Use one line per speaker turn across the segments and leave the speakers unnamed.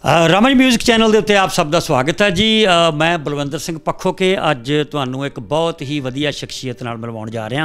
Raman music channel के उत्ते आप सब का स्वागत है जी। मैं बलविंदर सिंह पखोके अज तुहानू एक बहुत ही वधिया शख्सियत नाल मिलवाउण जा रहा।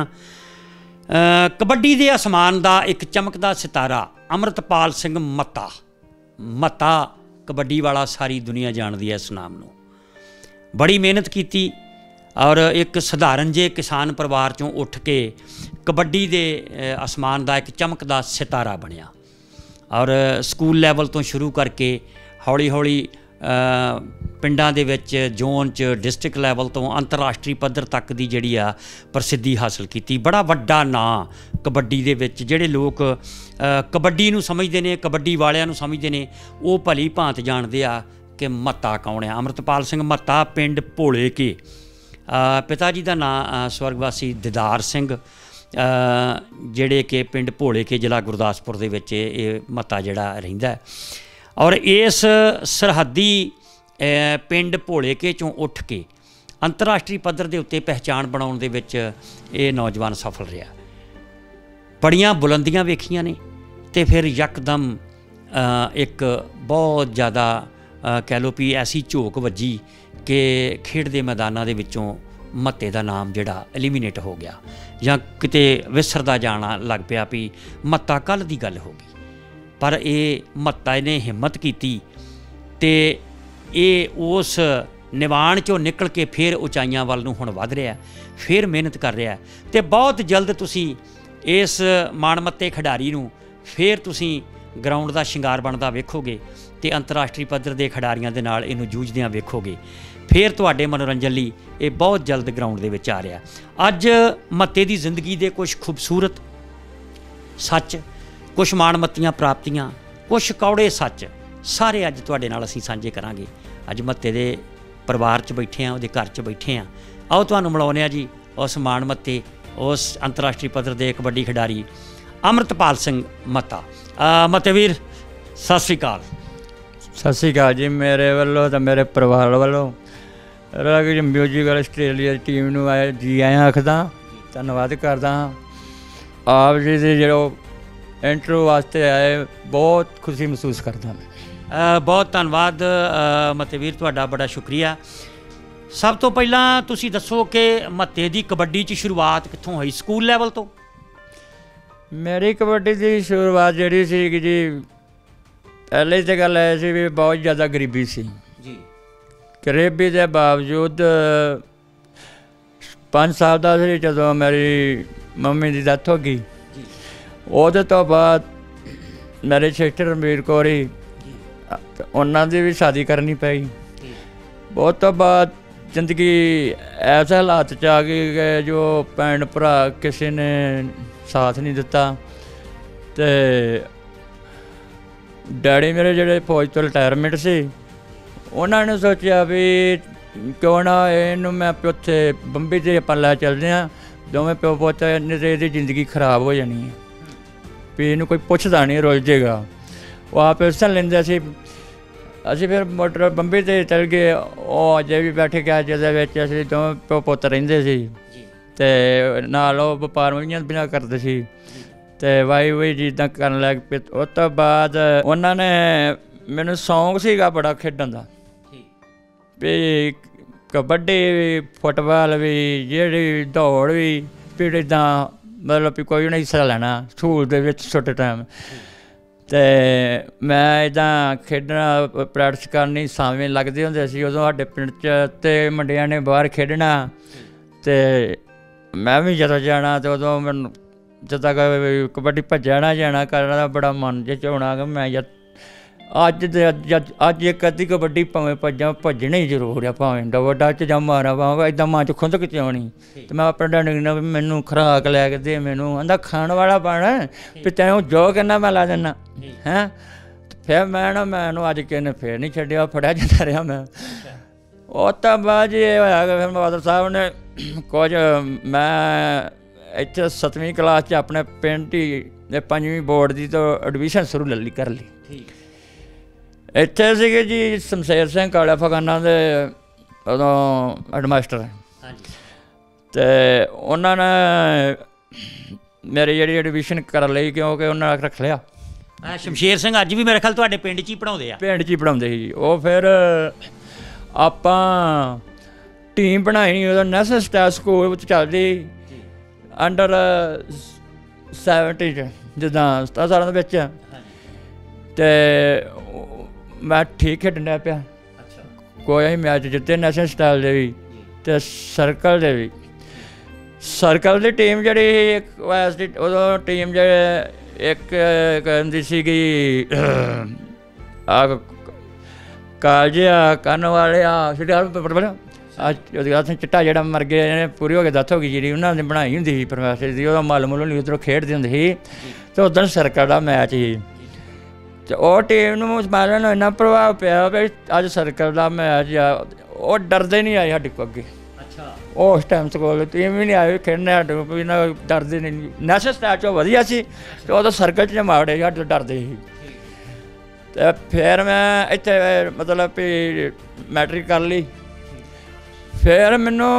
कबड्डी के आसमान का एक चमकदा सितारा अमृतपाल सिंह मत्ता। मत्ता कबड्डी वाला सारी दुनिया जानती है इस नाम नू। बड़ी मेहनत की और एक सधारण जे किसान परिवार चों उठ के कबड्डी के आसमान का एक चमकदा सितारा बनिया और स्कूल लैवल तो शुरू करके हौली हौली पिंडां दे विच जोन च डिस्ट्रिक्ट लैवल तो अंतरराष्ट्रीय पद्धर तक की जिहड़ी आ प्रसिद्धि हासिल की। बड़ा वड्डा नां कबड्डी दे विच। जिहड़े लोग कबड्डी नूं समझदे ने, कबड्डी वालियां नूं समझदे ने, वो भली भांत जाणदे आ कि मत्ता कौन है। अमृतपाल सिंह मत्ता पिंड भोले के। पिता जी का नाम स्वर्गवासी दीदार सिंह जिहड़े कि पिंड भोले के जिला गुरदासपुर दे विच ये मत्ता जिहड़ा रहिंदा है। और इस सरहदी पिंड भोले के चों उठ के अंतरराष्ट्रीय पद्धर के उत्ते पहचान बनाउण दे विच ये नौजवान सफल रहा। बड़ियां बुलंदियां वेखियां ने ते फिर यकदम एक बहुत ज़्यादा कह लो भी ऐसी झोक वजी कि खेड दे मैदानां दे विचों मत्ते का नाम जिहड़ा एलिमीनेट हो गया या किते विसरदा जाना लग पिया भी मत्ता कल की गल हो गई। पर ये मत्ता ने हिम्मत की ते ये उस निवाण चों निकल के फिर उचाइयां वाल नूं हुण वध रहा है, फिर मेहनत कर रहा है ते बहुत जल्द तुसी इस माणमत्ते खिडारी नूं फिर तुसी ग्राउंड का शिंगार बनता वेखोगे ते अंतरराष्ट्रीय पद्धर के खिडारियों के नाल इहनूं जूझदियां वेखोगे। फिर तुहाडे मनोरंजन लई ये बहुत जल्द ग्राउंड दे विच आ रहा। अज मत्ते की जिंदगी के कुछ खूबसूरत सच, कुछ माणमत्तियां प्राप्तियां, कुछ कौड़े सच सारे अज तुहाडे नाल असीं सांझे करांगे। अज मत्ते दे परिवार च बैठे हैं, उहदे घर च बैठे हैं। आओ तुहानूं मिलाउने आ जी उस माणमत्ते, उस अंतरराष्ट्रीय पद्धर के कबड्डी खिडारी अमृतपाल सिंह मत्ता। मत्ते वीर सत श्री अकाल।
सत श्री अकाल जी। मेरे वालों तो मेरे परिवार वालों रग म्यूजिकल आस्ट्रेलिया टीम नूं आया जी आया आखदा, धन्नवाद करदा। आप जी दे जो इंटरव्यू वास्ते आए बहुत खुशी महसूस करदा मैं।
बहुत धन्नवाद मत्ते वीर, तुहाडा बड़ा शुक्रिया। सब तो पहलां तुसीं दसो कि मत्ते दी कबड्डी च शुरुआत कित्थों होई? स्कूल लैवल तो?
मेरी कबड्डी की शुरुआत जी सी जी पहले तो गल है सी भी बहुत ज़्यादा गरीबी सी जी। गरीबी के बावजूद 5 साल का सी जो मेरी मम्मी की डैथ हो गई। उहदे तो बाद मेरे सिस्टर रणबीर कौर ही उन्होंने भी शादी करनी पई। उस तो बाद जिंदगी ऐसे हालात च आ गई कि जो भैन भरा किसी ने साथ नहीं दिता। तो डैडी मेरे जोड़े फौज तो रिटायरमेंट से उन्होंने सोचा भी क्यों ना इनू मैं उत्थे बंबी से आप लै चलते हैं दोवें प्यो पोता, नहीं तो ये जिंदगी खराब हो जानी है भी इनू कोई पुछदा नहीं, रुल जाएगा। वो आप पेंशन लेंदे सी। असीं फिर मोटर बंबी से चल गए। वो अजे भी बैठे गया जिहदे असीं दोवें प्यो पुत्त रहिंदे सी ते नाल वो व्यापार भी करते सी ते वाई वही चीज़ां करन लग पे। उस तो बाद उन्होंने मैनू शौक सीगा बड़ा खेडण दा भी कबड्डी फुटबाल भी जेहड़ी दौड़ भी इदां मतलब भी कोई उन्हें हिस्सा लैना स्कूल दे विच छोटे टाइम। तो मैं इदां खेडना प्रैक्टिस करनी सावें लगदे हुंदे सी उदों साडे पिंड च ते मुंडियां ने बाहर खेडना ते मैं भी जदों जाना तो उदों मैनूं जदा कबड्डी भज्जा ना जाना करना बड़ा मन च होना कि मैं अज एक अद्धी कबड्डी भावें भज्जा भज्जनी जरूर है, भावें डबा च जां मारा भावें इदां मन च खुंदक च आनी। तो मैं अपने डैडी ने मैनू खुराक लैके दे, मैनू आंदा खाण वाला बन भी तैनूं जो कहना मैं ला देना हैं। फिर मैं ना मैनू अज किने फिर नहीं छड्डिया, फड़िया जाता रहा मैं। उस तो बाद ये होया कि फिर फादर साहब ने कुछ मैं इत्थे 7वीं क्लास च अपने पिंड ही 5वीं बोर्ड की तो एडमिशन शुरू ली कर ली। इत्थे सीगे जी शमशेर सिंह काला फगाना दे उदों हैडमास्टर। तो उन्होंने मेरी जी एडमिशन कर ली क्योंकि उन्होंने रख लिया
ਸ਼ਮਸ਼ੇਰ ਸਿੰਘ ਅੱਜ ਵੀ ਮੇਰੇ ਖਿਆਲ ਤੁਹਾਡੇ ਪਿੰਡ 'ਚ ਹੀ ਪੜ੍ਹਾਉਂਦੇ ਆ।
ਪਿੰਡ 'ਚ ਹੀ ਪੜ੍ਹਾਉਂਦੇ ਸੀ ਉਹ। ਫਿਰ ਆਪਾਂ ਟੀਮ ਬਣਾਈ ਉਦੋਂ ਨੈਸ਼ਨਲ ਸਟਾਰ ਸਕੂਲ ਵਿੱਚ ਚੱਲਦੀ ਅੰਡਰ 70 ਜਿੱਦਾਂ 17 ਸਾਲਾਂ ਦੇ ਵਿੱਚ। ਅਤੇ ਮੈਂ ਠੀਕ ਖੇਡਣ ਲੱਗ ਪਿਆ। ਕੋਈ ਅਸੀਂ ਮੈਚ ਜਿੱਤੇ ਨੈਸ਼ਨਲ ਸਟਾਰ ਦੇ ਵੀ ਅਤੇ ਸਰਕਲ ਦੇ ਵੀ। ਸਰਕਲ ਦੀ ਟੀਮ ਜਿਹੜੀ ਉਦੋਂ ਟੀਮ ਜਿਹੜੇ ਇੱਕ ਕਹਿੰਦੀ ਸੀਗੀ ਕਾਲਜ ਆ ਕਰਨ ਵਾਲੇ ਆ ਚਿੱਟਾ ਜਿਹੜਾ ਮਰ ਗਿਆ ਪੂਰੀ ਹੋ ਕੇ ਡੈਥ ਹੋ ਗਈ ਜਿਹੜੀ ਉਹਨਾਂ ਨੇ ਬਣਾਈ ਹੁੰਦੀ ਸੀ ਪ੍ਰੋਫੈਸਰ ਦੀ। ਉਹਦਾ ਮੱਲ ਮੁੱਲ ਨਹੀਂ ਉੱਧਰੋਂ ਖੇਡਦੇ ਹੁੰਦੇ ਸੀ। ਅਤੇ ਉੱਧਰ ਸਰਕਲ ਦਾ ਮੈਚ ਸੀ ਅਤੇ ਉਹ ਟੀਮ ਨੂੰ ਸਾਰਿਆਂ ਨੂੰ ਇੰਨਾ ਪ੍ਰਭਾਵ ਪਿਆ ਵੀ ਅੱਜ ਸਰਕਲ ਦਾ ਮੈਚ ਆ। ਉਹ ਡਰਦੇ ਨਹੀਂ ਆਏ ਸਾਡੇ ਕੋਲ ਅੱਗੇ। ਉਸ ਟਾਈਮ ਸਕੂਲ ਟੀਮ ਵੀ ਨਹੀਂ ਆਏ ਖੇਡਣੇ ਸਾਡੇ ਕੋਲ ਵੀ ਨਾ ਡਰਦੇ ਨਹੀਂ। ਨੈਸ਼ਨਲ ਸਟਾਰ 'ਚੋਂ ਵਧੀਆ ਸੀ ਅਤੇ ਉਦੋਂ ਸਰਕਲ 'ਚ ਮਾੜੇ ਸਾਡੇ ਤੋਂ ਡਰਦੇ ਸੀ। ਅਤੇ ਫਿਰ ਮੈਂ ਇੱਥੇ ਮਤਲਬ ਵੀ ਮੈਟ੍ਰਿਕ ਕਰ ਲਈ। ਫਿਰ ਮੈਨੂੰ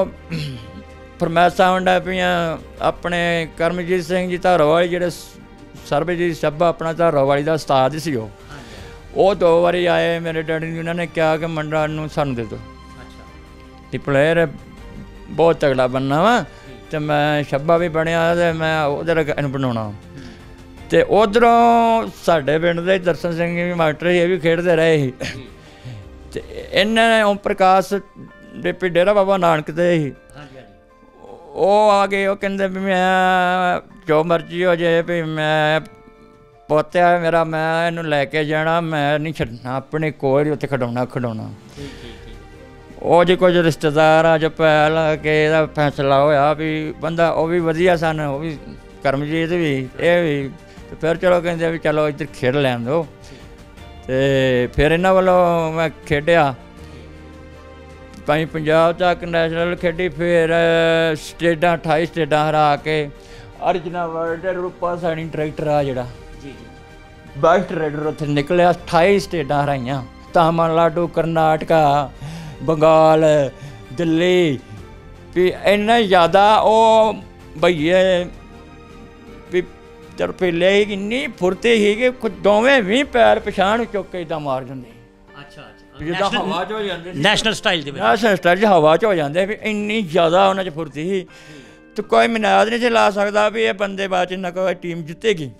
ਫਰਮਾਇਸ਼ਾਂ ਆਉਣ ਲੱਗ ਪਈਆਂ ਆਪਣੇ ਕਰਮਜੀਤ ਸਿੰਘ ਜੀ ਧਾਰੋਵਾਲੀ ਜਿਹੜੇ ਸਰਬਜੀਤ ਸੱਭਾ ਆਪਣਾ ਧਾਰੋਵਾਲੀ ਦਾ ਉਸਤਾਦ ਸੀ। ਉਹ 2 ਵਾਰੀ ਆਏ ਮੇਰੇ ਡੈਡੀ ਨੂੰ। ਉਹਨਾਂ ਨੇ ਕਿਹਾ ਕਿ ਮੁੰਡਾ ਨੂੰ ਸਾਨੂੰ ਦੇ ਦਿਓ ਅਤੇ ਪਲੇਅਰ ਬਹੁਤ ਤਗੜਾ ਬਣਨਾ ਵਾ ਅਤੇ ਮੈਂ ਛੱਬਾ ਵੀ ਬਣਿਆ ਅਤੇ ਮੈਂ ਉਧਰ ਇਹਨੂੰ ਬਣਾਉਣਾ। ਅਤੇ ਉੱਧਰੋਂ ਸਾਡੇ ਪਿੰਡ ਦੇ ਦਰਸ਼ਨ ਸਿੰਘ ਵੀ ਮਾਸਟਰ ਸੀ, ਇਹ ਵੀ ਖੇਡਦੇ ਰਹੇ ਸੀ। ਅਤੇ ਇਹਨਾਂ ਨੇ ਓਮ ਪ੍ਰਕਾਸ਼ ਦੇ ਡੇਰਾ ਬਾਬਾ ਨਾਨਕ 'ਤੇ ਸੀ। ਉਹ ਆ ਗਏ, ਉਹ ਕਹਿੰਦੇ ਵੀ ਮੈਂ ਜੋ ਮਰਜ਼ੀ ਹੋ ਜਾਏ ਵੀ ਮੈਂ ਪੋਤਿਆ ਮੇਰਾ, ਮੈਂ ਇਹਨੂੰ ਲੈ ਕੇ ਜਾਣਾ, ਮੈਂ ਨਹੀਂ ਛੱਡਣਾ, ਆਪਣੇ ਕੋਲ ਹੀ ਉੱਥੇ ਖਿਡਾਉਣਾ। ਉਹ ਜੇ ਕੁਝ ਰਿਸ਼ਤੇਦਾਰ ਆ ਜੋ ਪੈ ਲਾ ਕੇ ਇਹਦਾ ਫੈਸਲਾ ਹੋਇਆ ਵੀ ਬੰਦਾ ਉਹ ਵੀ ਵਧੀਆ ਸਨ, ਉਹ ਵੀ ਕਰਮਜੀਤ ਵੀ ਇਹ ਵੀ। ਅਤੇ ਫਿਰ ਚਲੋ ਕਹਿੰਦੇ ਵੀ ਚਲੋ ਇੱਧਰ ਖੇਡ ਲੈਣ ਦਿਓ। ਅਤੇ ਫਿਰ ਇਹਨਾਂ ਵੱਲੋਂ ਮੈਂ ਖੇਡਿਆ ਭਾਈ ਪੰਜਾਬ ਤੱਕ ਨੈਸ਼ਨਲ ਖੇਡੀ। ਫਿਰ ਸਟੇਟਾਂ 28 ਸਟੇਟਾਂ ਹਰਾ ਕੇ ਅਰਜਨਾ ਵਰਲਡ ਰੂਪਾ ਸੈਣੀ ਡਾਇਰੈਕਟਰ ਆ ਜਿਹੜਾ ਬੈਸਟ ਰਾਈਡਰ ਉੱਥੇ ਨਿਕਲਿਆ। 28 ਸਟੇਟਾਂ ਹਰਾਈਆਂ, ਤਾਮਿਲਨਾਡੂ, ਕਰਨਾਟਕਾ, ਬੰਗਾਲ, ਦਿੱਲੀ। ਵੀ ਇੰਨਾ ਜ਼ਿਆਦਾ ਉਹ ਭਈਏ ਵੀ ਤਰਪੀਲੇ ਸੀ, ਇੰਨੀ ਫੁਰਤੀ ਸੀ ਕਿ ਦੋਵੇਂ ਵੀ ਪੈਰ ਪਛਾਣ ਚੁੱਕ ਕੇ ਇੱਦਾਂ ਮਾਰ ਜਾਂਦੇ। ਜਿੱਦਾਂ ਹਵਾ 'ਚ ਹੋ ਜਾਂਦੇ
ਨੈਸ਼ਨਲ ਸਟਾਈਲ ਦੇ ਵਿੱਚ,
ਨੈਸ਼ਨਲ ਸਟਾਈਲ 'ਚ ਹਵਾ 'ਚ ਹੋ ਜਾਂਦੇ ਵੀ ਇੰਨੀ ਜ਼ਿਆਦਾ ਉਹਨਾਂ 'ਚ ਫੁਰਤੀ ਸੀ। ਅਤੇ ਕੋਈ ਮਿਨਾਦ ਨਹੀਂ ਸੀ ਲਾ ਸਕਦਾ ਵੀ ਇਹ ਬੰਦੇ ਬਾਅਦ 'ਚ ਨਾ ਕੋਈ ਟੀਮ ਜਿੱਤੇਗੀ।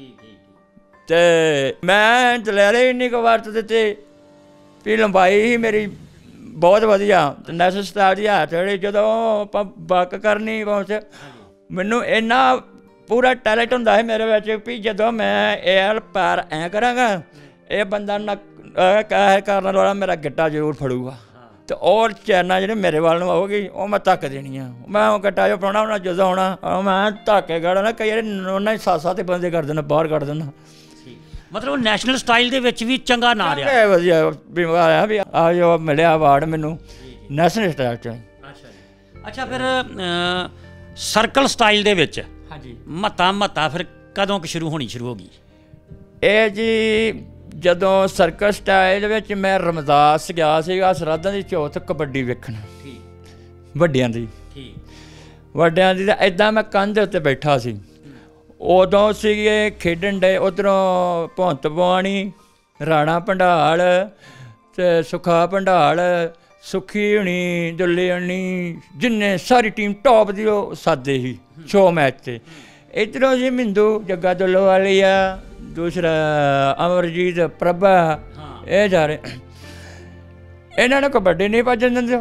ਅਤੇ ਮੈਂ ਦਲੇਰੇ ਇੰਨੀ ਕੁ ਵਰਤ ਦਿੱਤੇ ਵੀ ਲੰਬਾਈ ਸੀ ਮੇਰੀ ਬਹੁਤ ਵਧੀਆ। ਅਤੇ ਨੈਸ਼ਨਲ ਸਟਾਰ ਦੀ ਹੱਥ ਜਿਹੜੀ ਜਦੋਂ ਆਪਾਂ ਬੱਕ ਕਰਨੀ ਪਹੁੰਚ, ਮੈਨੂੰ ਇੰਨਾ ਪੂਰਾ ਟੈਲੈਂਟ ਹੁੰਦਾ ਹੈ ਮੇਰੇ ਵਿੱਚ ਵੀ ਜਦੋਂ ਮੈਂ ਇਹ ਪੈਰ ਐਂ ਕਰਾਂਗਾ ਇਹ ਬੰਦਾ ਨਾ ਕਰਨ ਵਾਲਾ ਮੇਰਾ ਗਿੱਟਾ ਜ਼ਰੂਰ ਫੜੂਗਾ। ਅਤੇ ਉਹ ਚੈਨਾ ਜਿਹੜੇ ਮੇਰੇ ਵੱਲ ਨੂੰ ਆਊਗੀ ਉਹ ਮੈਂ ਧੱਕ ਦੇਣੀ ਆ। ਮੈਂ ਉਹ ਗਿੱਟਾ ਜੋ ਪਾਉਣਾ ਉਹਨਾਂ ਜਦੋਂ ਆਉਣਾ ਮੈਂ ਧੱਕ ਕੇ ਗਾੜਨਾ। ਕਈ ਵਾਰੀ ਉਹਨਾਂ ਹੀ 7-7 ਬੰਦੇ ਕਰ ਦਿੰਦਾ, ਬਾਹਰ ਕੱਢ ਦਿੰਦਾ।
ਮਤਲਬ ਨੈਸ਼ਨਲ ਸਟਾਈਲ ਦੇ ਵਿੱਚ ਵੀ ਚੰਗਾ ਨਾਂ ਰਿਹਾ।
ਵਧੀਆ ਵੀ ਆਇਆ ਵੀ ਆ ਜੋ ਮਿਲਿਆ ਅਵਾਰਡ ਮੈਨੂੰ ਨੈਸ਼ਨਲ ਸਟਾਈਲ 'ਚ।
ਅੱਛਾ ਫਿਰ ਸਰਕਲ ਸਟਾਈਲ ਦੇ ਵਿੱਚ
ਹਾਂਜੀ
ਮਹੱਤਾ ਫਿਰ ਕਦੋਂ ਕੁ ਸ਼ੁਰੂ ਹੋ ਗਈ?
ਇਹ ਜੀ ਜਦੋਂ ਸਰਕਲ ਸਟਾਈਲ ਵਿੱਚ ਮੈਂ ਰਮਦਾਸ ਗਿਆ ਸੀਗਾ ਸਰਾਧਾਂ ਦੀ ਚੌਥ ਕਬੱਡੀ ਵੇਖਣ ਵੱਡਿਆਂ ਦੀ। ਤਾਂ ਇੱਦਾਂ ਮੈਂ ਕੰਧ ਉੱਤੇ ਬੈਠਾ ਸੀ। ਉਦੋਂ ਸੀਗੇ ਖੇਡਣ ਡੇ ਉੱਧਰੋਂ ਭੁੰਤ ਪਵਾਣੀ, ਰਾਣਾ ਭੰਡਾਲ ਅਤੇ ਸੁੱਖਾ ਭੰਡਾਲ, ਸੁੱਖੀ ਹੋਣੀ, ਦੁੱਲੇ ਹੋਣੀ, ਜਿੰਨੇ ਸਾਰੀ ਟੀਮ ਟੌਪ ਦੀ ਉਹ ਸਾਦੇ ਸੀ 100 ਮੈਚ 'ਤੇ। ਇੱਧਰੋਂ ਜੀ ਮਿੰਦੂ ਜੱਗਾ ਦੁੱਲੋ ਵਾਲੀ ਆ, ਦੂਸਰਾ ਅਮਰਜੀਤ ਪ੍ਰਭਾ, ਇਹ ਜਾ ਰਹੇ। ਇਹਨਾਂ ਨੂੰ ਕਬੱਡੀ ਨਹੀਂ ਭੱਜਣ ਦਿੰਦੇ।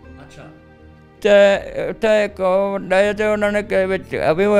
ਅਤੇ ਉੱਥੇ ਇੱਕ ਅਤੇ ਉਹਨਾਂ ਨੇ ਵਿੱਚ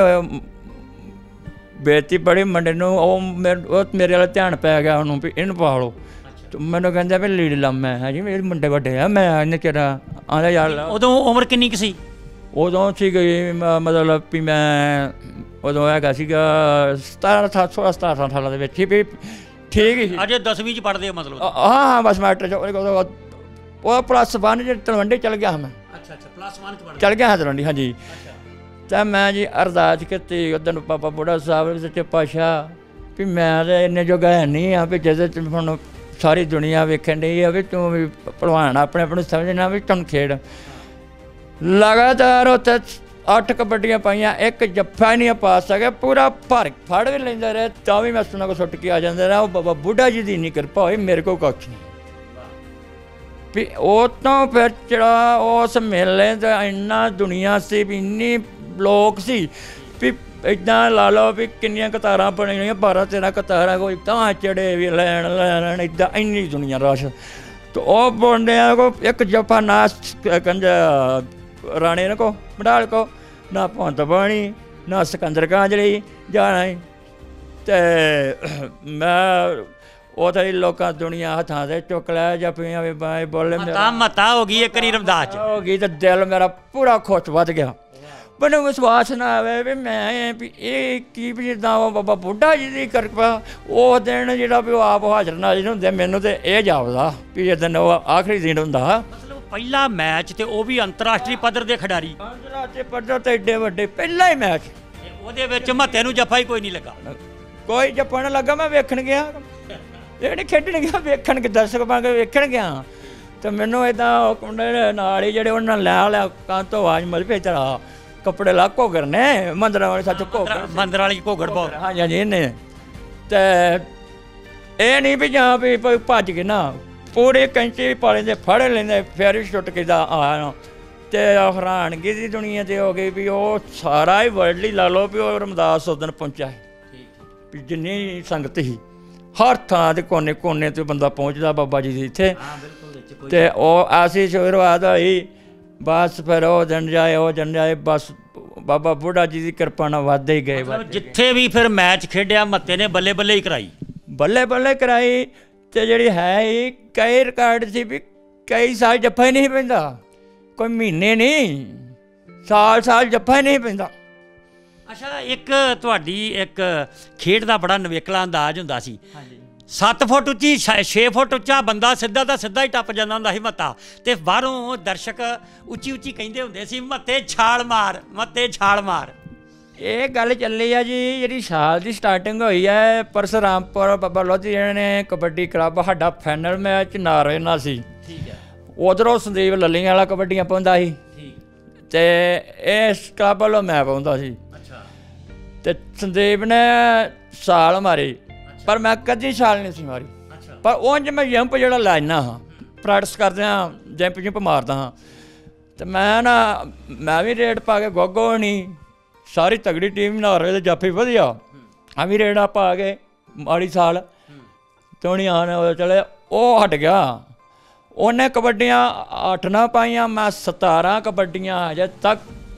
ਬੇਇੱਜ਼ਤੀ ਬੜੀ ਮੁੰਡੇ ਨੂੰ। ਉਹ ਮੇਰੇ ਵਾਲਾ ਧਿਆਨ ਪੈ ਗਿਆ ਉਹਨੂੰ ਵੀ ਇਹਨੂੰ ਪਾ ਲਓ। ਅਤੇ ਮੈਨੂੰ ਕਹਿੰਦਾ ਵੀ ਲੀਡ ਲਾਮਾ ਹੈ ਜੀ, ਮੇਰੇ ਮੁੰਡੇ ਵੱਡੇ ਆ। ਮੈਂ ਇਹਨੇ ਚਿਰ ਆਉਂਦਾ ਯਾਰ।
ਉਦੋਂ ਉਮਰ ਕਿੰਨੀ ਕੁ ਸੀ?
ਉਦੋਂ ਸੀਗੀ ਮਤਲਬ ਵੀ ਮੈਂ ਉਦੋਂ ਹੈਗਾ ਸੀਗਾ 17-18 ਸਾਲਾਂ ਦੇ ਵਿੱਚ ਹੀ ਵੀ ਠੀਕ ਹੀ।
ਅਜੇ 10ਵੀਂ 'ਚ ਪੜ੍ਹਦੇ ਹੋ ਮਤਲਬ?
ਹਾਂ ਬਸ ਮੈਟਰ 'ਚ ਉਹ +1 'ਚ ਤਲਵੰਡੀ ਚੱਲ ਗਿਆ ਮੈਂ।
+1 'ਚ
ਚੱਲ ਗਿਆ ਹਾਂ ਤਲਵੰਡੀ। ਹਾਂਜੀ। ਤਾਂ ਮੈਂ ਜੀ ਅਰਦਾਸ ਕੀਤੀ ਉੱਧਰ ਬਾਬਾ ਬੁੱਢਾ ਸਾਹਿਬ ਸੱਚੇ ਪਾਤਸ਼ਾਹ ਵੀ ਮੈਂ ਤਾਂ ਇੰਨੇ ਜੋਗਾ ਹੈ ਨਹੀਂ ਆ ਵੀ ਜਿਹਦੇ 'ਚ ਹੁਣ ਸਾਰੀ ਦੁਨੀਆ ਵੇਖਣ ਡਈ ਆ ਵੀ ਤੂੰ ਵੀ ਭਲਵਾਨ ਆਪਣੇ ਆਪ ਨੂੰ ਸਮਝਣਾ ਵੀ ਤੁਹਾਨੂੰ ਖੇਡ। ਲਗਾਤਾਰ ਉੱਥੇ 8 ਕਬੱਡੀਆਂ ਪਾਈਆਂ, ਇੱਕ ਜੱਫਾ ਹੀ ਨਹੀਂ ਪਾ ਸਕਿਆ, ਪੂਰਾ ਭਰ ਫੜ ਵੀ ਲੈਂਦਾ ਰਿਹਾ ਤਾਂ ਵੀ ਮੈਂ ਸੁਣਾ ਕੋ ਸੁੱਟ ਕੇ ਆ ਜਾਂਦਾ ਰਿਹਾ। ਉਹ ਬਾਬਾ ਬੁੱਢਾ ਜੀ ਦੀ ਨਹੀਂ ਕਿਰਪਾ ਹੋਈ, ਮੇਰੇ ਕੋਲ ਕੁਛ ਨਹੀਂ। ਵੀ ਉਹ ਤੋਂ ਫਿਰ ਜਿਹੜਾ ਉਸ ਮੇਲੇ 'ਤੇ ਇੰਨਾ ਦੁਨੀਆ ਸੀ, ਵੀ ਇੰਨੀ ਲੋਕ ਸੀ ਵੀ ਇੱਦਾਂ ਲਾ ਲਓ ਵੀ ਕਿੰਨੀਆਂ ਕਤਾਰਾਂ ਬਣੀਆਂ, 12-13 ਕਤਾਰਾਂ, ਕੋਈ ਤਾਂ ਚੜੇ ਵੀ ਲੈਣ ਇੱਦਾਂ ਇੰਨੀ ਦੁਨੀਆ ਰਸ਼। ਤੇ ਉਹ ਮੁੰਡਿਆਂ ਕੋ ਇੱਕ ਜੱਫਾ ਨਾ ਕੰਜਾ ਰਾਣੇ ਨੇ ਕੋ ਮਡਾਲ ਕੋ ਨਾ ਭੁੰਤ ਬਾਣੀ ਨਾ ਸਿਕੰਦਰ ਕਾਂਜਲੀ ਜਾਣਾ ਹੀ। ਅਤੇ ਮੈਂ ਉੱਥੇ ਲੋਕਾਂ ਦੁਨੀਆ ਹੱਥਾਂ 'ਤੇ ਚੁੱਕ ਲਿਆ ਜੱਫੀਆਂ ਵੀ ਬਾਏ ਬੋਲੇ
ਮਤਾ ਹੋ ਗਈ ਇੱਕ ਵਾਰੀ ਰਮਦਾਸ 'ਚ
ਹੋ ਗਈ, ਅਤੇ ਦਿਲ ਮੇਰਾ ਪੂਰਾ ਖੁਸ਼ ਵੱਧ ਗਿਆ। ਮੈਨੂੰ ਵਿਸ਼ਵਾਸ ਨਾ ਆਵੇ ਵੀ ਮੈਂ ਵੀ ਇਹ ਕੀ ਵੀ ਜਿੱਦਾਂ ਉਹ ਬਾਬਾ ਬੁੱਢਾ ਜੀ ਦੀ ਕਿਰਪਾ ਉਹ ਦਿਨ ਜਿਹੜਾ ਵੀ ਉਹ ਆਪ ਹਾਜ਼ਰ ਨਾਜ਼ਰ ਹੁੰਦੇ, ਮੈਨੂੰ ਤਾਂ ਇਹ ਜਾਪਦਾ ਵੀ ਜਿੱਦਣ ਉਹ ਆਖਰੀ ਦਿਨ ਹੁੰਦਾ।
ਮਤਲਬ ਪਹਿਲਾ ਮੈਚ ਤੇ ਉਹ ਵੀ ਅੰਤਰਰਾਸ਼ਟਰੀ ਪੱਧਰ ਦੇ ਖਿਡਾਰੀ,
ਅੰਤਰਰਾਸ਼ਟਰੀ ਪੱਧਰ ਤੇ ਏਡੇ ਵੱਡੇ ਪਹਿਲਾ ਹੀ ਮੈਚ,
ਉਹਦੇ ਵਿੱਚ ਮੱਤੇ ਨੂੰ ਜੱਫਾ ਹੀ ਕੋਈ ਨਹੀਂ ਲੱਗਾ।
ਕੋਈ ਜੱਫਾ ਨਾ ਲੱਗਾ। ਮੈਂ ਵੇਖਣ ਗਿਆ, ਇਹ ਨਹੀਂ ਖੇਡਣ ਗਿਆ, ਵੇਖਣ ਕੇ ਦਰਸ਼ਕ ਬਣ ਕੇ ਵੇਖਣ ਗਿਆ। ਤੇ ਮੈਨੂੰ ਇੱਦਾਂ ਮੁੰਡੇ ਨਾਲ ਹੀ ਜਿਹੜੇ ਉਹਨਾਂ ਨੇ ਲੈ ਲਿਆ ਕਾਂ ਤੋਂ ਆਵਾਜ਼ ਮਿਲ ਪਈ, ਤੇਰਾ ਕੱਪੜੇ ਲਾ ਘੋਗਰ ਨੇ ਮੰਦਰਾਂ ਵਾਲੇ ਸੱਚ ਘੋਗਰ,
ਮੰਦਰ ਵਾਲੀ ਘੋਗਰ ਬਹੁਤ।
ਹਾਂਜੀ ਹਾਂਜੀ ਇਹਨੇ। ਤੇ ਇਹ ਨਹੀਂ ਵੀ ਜਾਂ ਵੀ ਭੱਜ ਕੇ ਨਾ, ਪੂਰੇ ਕੈਂਚੀ ਵੀ ਪਾ ਲੈਂਦੇ, ਫੜ ਲੈਂਦੇ, ਫਿਰ ਵੀ ਛੁੱਟ ਕੇ ਦਾ ਆ। ਅਤੇ ਹੈਰਾਨਗੀ ਦੀ ਦੁਨੀਆ 'ਤੇ ਹੋ ਗਈ ਵੀ ਉਹ ਸਾਰਾ ਹੀ ਵਰਲਡ ਹੀ ਲਾ ਲਓ ਵੀ ਉਹ ਰਮਦਾਸ ਉਸ ਦਿਨ ਪਹੁੰਚਾ ਹੈ। ਵੀ ਜਿੰਨੀ ਸੰਗਤ ਸੀ ਹਰ ਥਾਂ 'ਤੇ ਕੋਨੇ ਕੋਨੇ 'ਤੇ ਬੰਦਾ ਪਹੁੰਚਦਾ ਬਾਬਾ ਜੀ ਦੀ ਇੱਥੇ। ਅਤੇ ਉਹ ਐਸੀ ਸ਼ੁਰੂਆਤ ਹੋਈ, ਬਸ ਫਿਰ ਉਹ ਦਿਨ ਜਾਏ ਬਸ ਬਾਬਾ ਬੁੱਢਾ ਜੀ ਦੀ ਕਿਰਪਾ ਨਾਲ ਵੱਧਦੇ ਹੀ ਗਏ।
ਜਿੱਥੇ ਵੀ ਫਿਰ ਮੈਚ ਖੇਡਿਆ ਮੱਤੇ ਨੇ ਬੱਲੇ ਬੱਲੇ ਹੀ ਕਰਾਈ,
ਬੱਲੇ ਬੱਲੇ ਕਰਾਈ। ਅਤੇ ਜਿਹੜੀ ਹੈ ਹੀ ਕਈ ਰਿਕਾਰਡ ਸੀ ਵੀ ਕਈ ਸਾਲ ਜੱਫਾ ਹੀ ਨਹੀਂ ਪੈਂਦਾ, ਕੋਈ ਮਹੀਨੇ ਨਹੀਂ, ਸਾਲ ਜੱਫਾ ਹੀ ਨਹੀਂ ਪੈਂਦਾ।
ਅੱਛਾ, ਇੱਕ ਤੁਹਾਡੀ ਇੱਕ ਖੇਡ ਦਾ ਬੜਾ ਨਵੇਕਲਾ ਅੰਦਾਜ਼ ਹੁੰਦਾ ਸੀ। 7 ਫੁੱਟ ਉੱਚੀ 6 ਫੁੱਟ ਉੱਚਾ ਬੰਦਾ ਸਿੱਧਾ ਦਾ ਸਿੱਧਾ ਹੀ ਟੱਪ ਜਾਂਦਾ ਹੁੰਦਾ ਸੀ ਮੱਤਾ, ਅਤੇ ਬਾਹਰੋਂ ਦਰਸ਼ਕ ਉੱਚੀ ਉੱਚੀ ਕਹਿੰਦੇ ਹੁੰਦੇ ਸੀ ਮੱਤੇ ਛਾਲ ਮਾਰ, ਮੱਤੇ ਛਾਲ ਮਾਰ।
ਇਹ ਗੱਲ ਚੱਲੀ ਆ ਜੀ, ਜਿਹੜੀ ਸਾਲ ਦੀ ਸਟਾਰਟਿੰਗ ਹੋਈ ਹੈ ਪਰਸਰਾਮਪੁਰ ਬਾਬਾ ਲੋਧੀ ਜਿਹਨਾਂ ਨੇ ਕਬੱਡੀ ਕਲੱਬ, ਸਾਡਾ ਫਾਈਨਲ ਮੈਚ ਨਾਰੇ ਨਾਲ ਸੀ।
ਠੀਕ ਹੈ।
ਉੱਧਰੋਂ ਸੰਦੀਪ ਲੱਲੀਆਂ ਵਾਲਾ ਕਬੱਡੀਆਂ ਪਾਉਂਦਾ ਸੀ, ਅਤੇ ਇਸ ਕਲੱਬ ਵੱਲੋਂ ਮੈਂ ਪਾਉਂਦਾ ਸੀ। ਅਤੇ ਸੰਦੀਪ ਨੇ ਛਾਲ ਮਾਰੀ, ਪਰ ਮੈਂ ਕਦੀ ਛਾਲ ਨਹੀਂ ਸੀ ਮਾਰੀ। ਪਰ ਉਂਝ ਮੈਂ ਜੰਪ ਜਿਹੜਾ ਲੈਣਾ ਹਾਂ, ਪ੍ਰੈਕਟਿਸ ਕਰਦੇ ਹਾਂ, ਜੰਪ ਮਾਰਦਾ ਹਾਂ। ਅਤੇ ਮੈਂ ਵੀ ਰੇਡ ਪਾ ਕੇ ਗੋਗੋ ਨਹੀਂ, ਸਾਰੀ ਤਗੜੀ ਟੀਮ ਬਣਾ ਰਹੇ, ਜਾਫੀ ਵਧੀਆ, ਆ ਵੀ ਰੇਡਾ ਪਾ ਕੇ ਮਾੜੀ ਸਾਲ ਤੋਣੀ ਆਣ ਚਲੇ। ਉਹ ਹਟ ਗਿਆ, ਉਹਨੇ ਕਬੱਡੀਆਂ 8 ਨਾ ਪਾਈਆਂ, ਮੈਂ 17 ਕਬੱਡੀਆਂ ਅਜੇ ਤੱਕ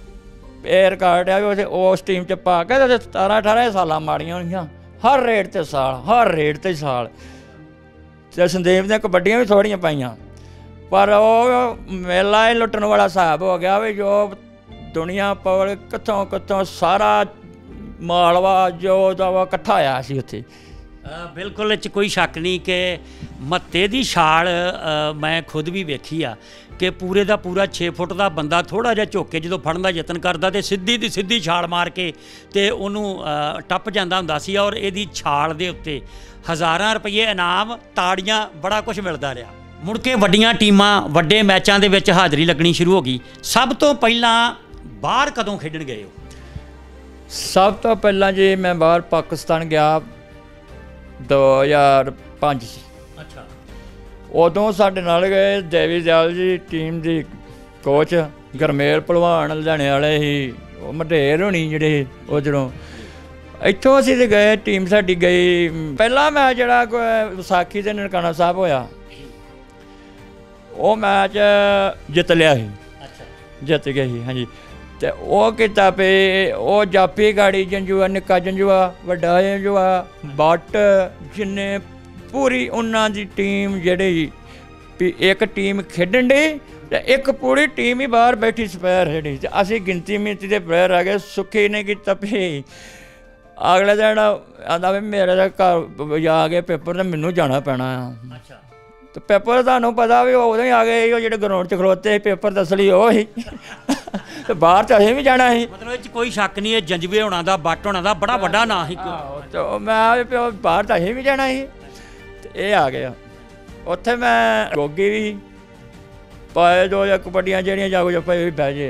ਇਹ ਰਿਕਾਰਡ ਆ ਵੀ ਉਸ ਟੀਮ 'ਚ ਪਾ ਕੇ 17-18 ਸਾਲਾਂ ਮਾਰੀਆਂ ਹੋਈਆਂ, ਹਰ ਰੇਡ 'ਤੇ ਸਾਲ, ਹਰ ਰੇਡ 'ਤੇ ਸਾਲ। ਅਤੇ ਸੰਦੀਪ ਦੀਆਂ ਕਬੱਡੀਆਂ ਵੀ ਥੋੜ੍ਹੀਆਂ ਪਾਈਆਂ, ਪਰ ਉਹ ਮੇਲਾ ਹੀ ਲੁੱਟਣ ਵਾਲਾ ਹਿਸਾਬ ਹੋ ਗਿਆ ਵੀ ਜੋ ਦੁਨੀਆ ਪਵਲ ਕਿੱਥੋਂ ਸਾਰਾ ਮਾਲਵਾ ਜੋ ਦਾ ਵਾ ਇਕੱਠਾ ਹੋਇਆ ਸੀ ਉੱਥੇ।
ਬਿਲਕੁਲ, ਇਹ 'ਚ ਕੋਈ ਸ਼ੱਕ ਨਹੀਂ ਕਿ ਮੱਤੇ ਦੀ ਛਾਲ ਮੈਂ ਖੁਦ ਵੀ ਵੇਖੀ ਆ ਕਿ ਪੂਰੇ ਦਾ ਪੂਰਾ 6 ਫੁੱਟ ਦਾ ਬੰਦਾ ਥੋੜ੍ਹਾ ਜਿਹਾ ਝੁੱਕ ਕੇ ਜਦੋਂ ਫੜਨ ਦਾ ਯਤਨ ਕਰਦਾ ਅਤੇ ਸਿੱਧੀ ਦੀ ਸਿੱਧੀ ਛਾਲ ਮਾਰ ਕੇ ਅਤੇ ਉਹਨੂੰ ਟੱਪ ਜਾਂਦਾ ਹੁੰਦਾ ਸੀ। ਔਰ ਇਹਦੀ ਛਾਲ ਦੇ ਉੱਤੇ ਹਜ਼ਾਰਾਂ ਰੁਪਈਏ ਇਨਾਮ, ਤਾੜੀਆਂ, ਬੜਾ ਕੁਝ ਮਿਲਦਾ ਰਿਹਾ। ਮੁੜ ਕੇ ਵੱਡੀਆਂ ਟੀਮਾਂ ਵੱਡੇ ਮੈਚਾਂ ਦੇ ਵਿੱਚ ਹਾਜ਼ਰੀ ਲੱਗਣੀ ਸ਼ੁਰੂ ਹੋ ਗਈ। ਸਭ ਤੋਂ ਪਹਿਲਾਂ ਬਾਹਰ ਕਦੋਂ ਖੇਡਣ ਗਏ ਹੋ?
ਸਭ ਤੋਂ ਪਹਿਲਾਂ ਜੀ ਮੈਂ ਬਾਹਰ ਪਾਕਿਸਤਾਨ ਗਿਆ 2005 ਸੀ।
ਅੱਛਾ।
ਉਦੋਂ ਸਾਡੇ ਨਾਲ ਗਏ ਦੇਵੀ ਦਿਆਲ ਜੀ ਟੀਮ ਦੀ ਕੋਚ, ਗਰਮੇਲ ਭਲਵਾਨ ਲੁਧਿਆਣੇ ਵਾਲੇ ਸੀ, ਉਹ ਮਢੇਰ ਹੋਣੀ ਜਿਹੜੇ ਉੱਧਰੋਂ। ਇੱਥੋਂ ਅਸੀਂ ਤਾਂ ਗਏ, ਟੀਮ ਸਾਡੀ ਗਈ। ਪਹਿਲਾ ਮੈਚ ਜਿਹੜਾ ਵਿਸਾਖੀ ਦੇ ਨਨਕਾਣਾ ਸਾਹਿਬ ਹੋਇਆ, ਉਹ ਮੈਚ ਜਿੱਤ ਲਿਆ ਸੀ। ਜਿੱਤ ਗਏ ਸੀ, ਹਾਂਜੀ। ਅਤੇ ਉਹ ਕੀਤਾ ਪਏ, ਉਹ ਜਾਪੀ ਗਾੜੀ ਜੰਜੂਆ, ਨਿੱਕਾ ਜੰਜੂਆ, ਵੱਡਾ ਜੰਜੂਆ, ਬੱਟ, ਜਿੰਨੇ ਪੂਰੀ ਉਹਨਾਂ ਦੀ ਟੀਮ ਜਿਹੜੀ ਵੀ ਇੱਕ ਟੀਮ ਖੇਡਣ ਡੀ ਅਤੇ ਇੱਕ ਪੂਰੀ ਟੀਮ ਹੀ ਬਾਹਰ ਬੈਠੀ ਸਪੈਰ ਖੇਡੀ। ਅਤੇ ਅਸੀਂ ਗਿਣਤੀ ਮਿਣਤੀ ਦੇ ਪਲੇਅਰ ਆ ਗਏ। ਸੁੱਖੀ ਨੇ ਕੀਤਾ ਪਈ, ਅਗਲੇ ਦਿਨ ਆਉਂਦਾ ਵੀ ਮੇਰੇ ਦਾ ਘਰ ਜਾ ਕੇ ਪੇਪਰ 'ਤੇ ਮੈਨੂੰ ਜਾਣਾ ਪੈਣਾ ਆ। ਅੱਛਾ। ਅਤੇ ਪੇਪਰ ਤੁਹਾਨੂੰ ਪਤਾ ਵੀ ਉਦੋਂ ਹੀ ਆ ਗਏ, ਉਹ ਜਿਹੜੇ ਗਰਾਊਂਡ 'ਚ ਖਲੋਤੇ ਪੇਪਰ ਦੱਸ ਲਈ ਉਹ ਹੀ, ਅਤੇ ਬਾਹਰ ਤਾਂ ਅਸੀਂ ਵੀ ਜਾਣਾ ਸੀ।
ਮਤਲਬ ਇਹ 'ਚ ਕੋਈ ਸ਼ੱਕ ਨਹੀਂ, ਇਹ ਜੰਜਵੇ ਹੋਣਾ ਦਾ, ਬੱਟ ਹੋਣਾ ਦਾ ਬੜਾ ਵੱਡਾ ਨਾਂ ਸੀ।
ਅਤੇ ਮੈਂ ਬਾਹਰ ਤਾਂ ਅਸੀਂ ਵੀ ਜਾਣਾ ਸੀ, ਅਤੇ ਇਹ ਆ ਗਿਆ। ਉੱਥੇ ਮੈਂ ਗੋਗੀ ਵੀ ਪਾਏ 2 ਕਬੱਡੀਆਂ ਜਿਹੜੀਆਂ ਜਾਗੋ ਜੱਪੇ ਵੀ ਬਹਿ ਜੇ।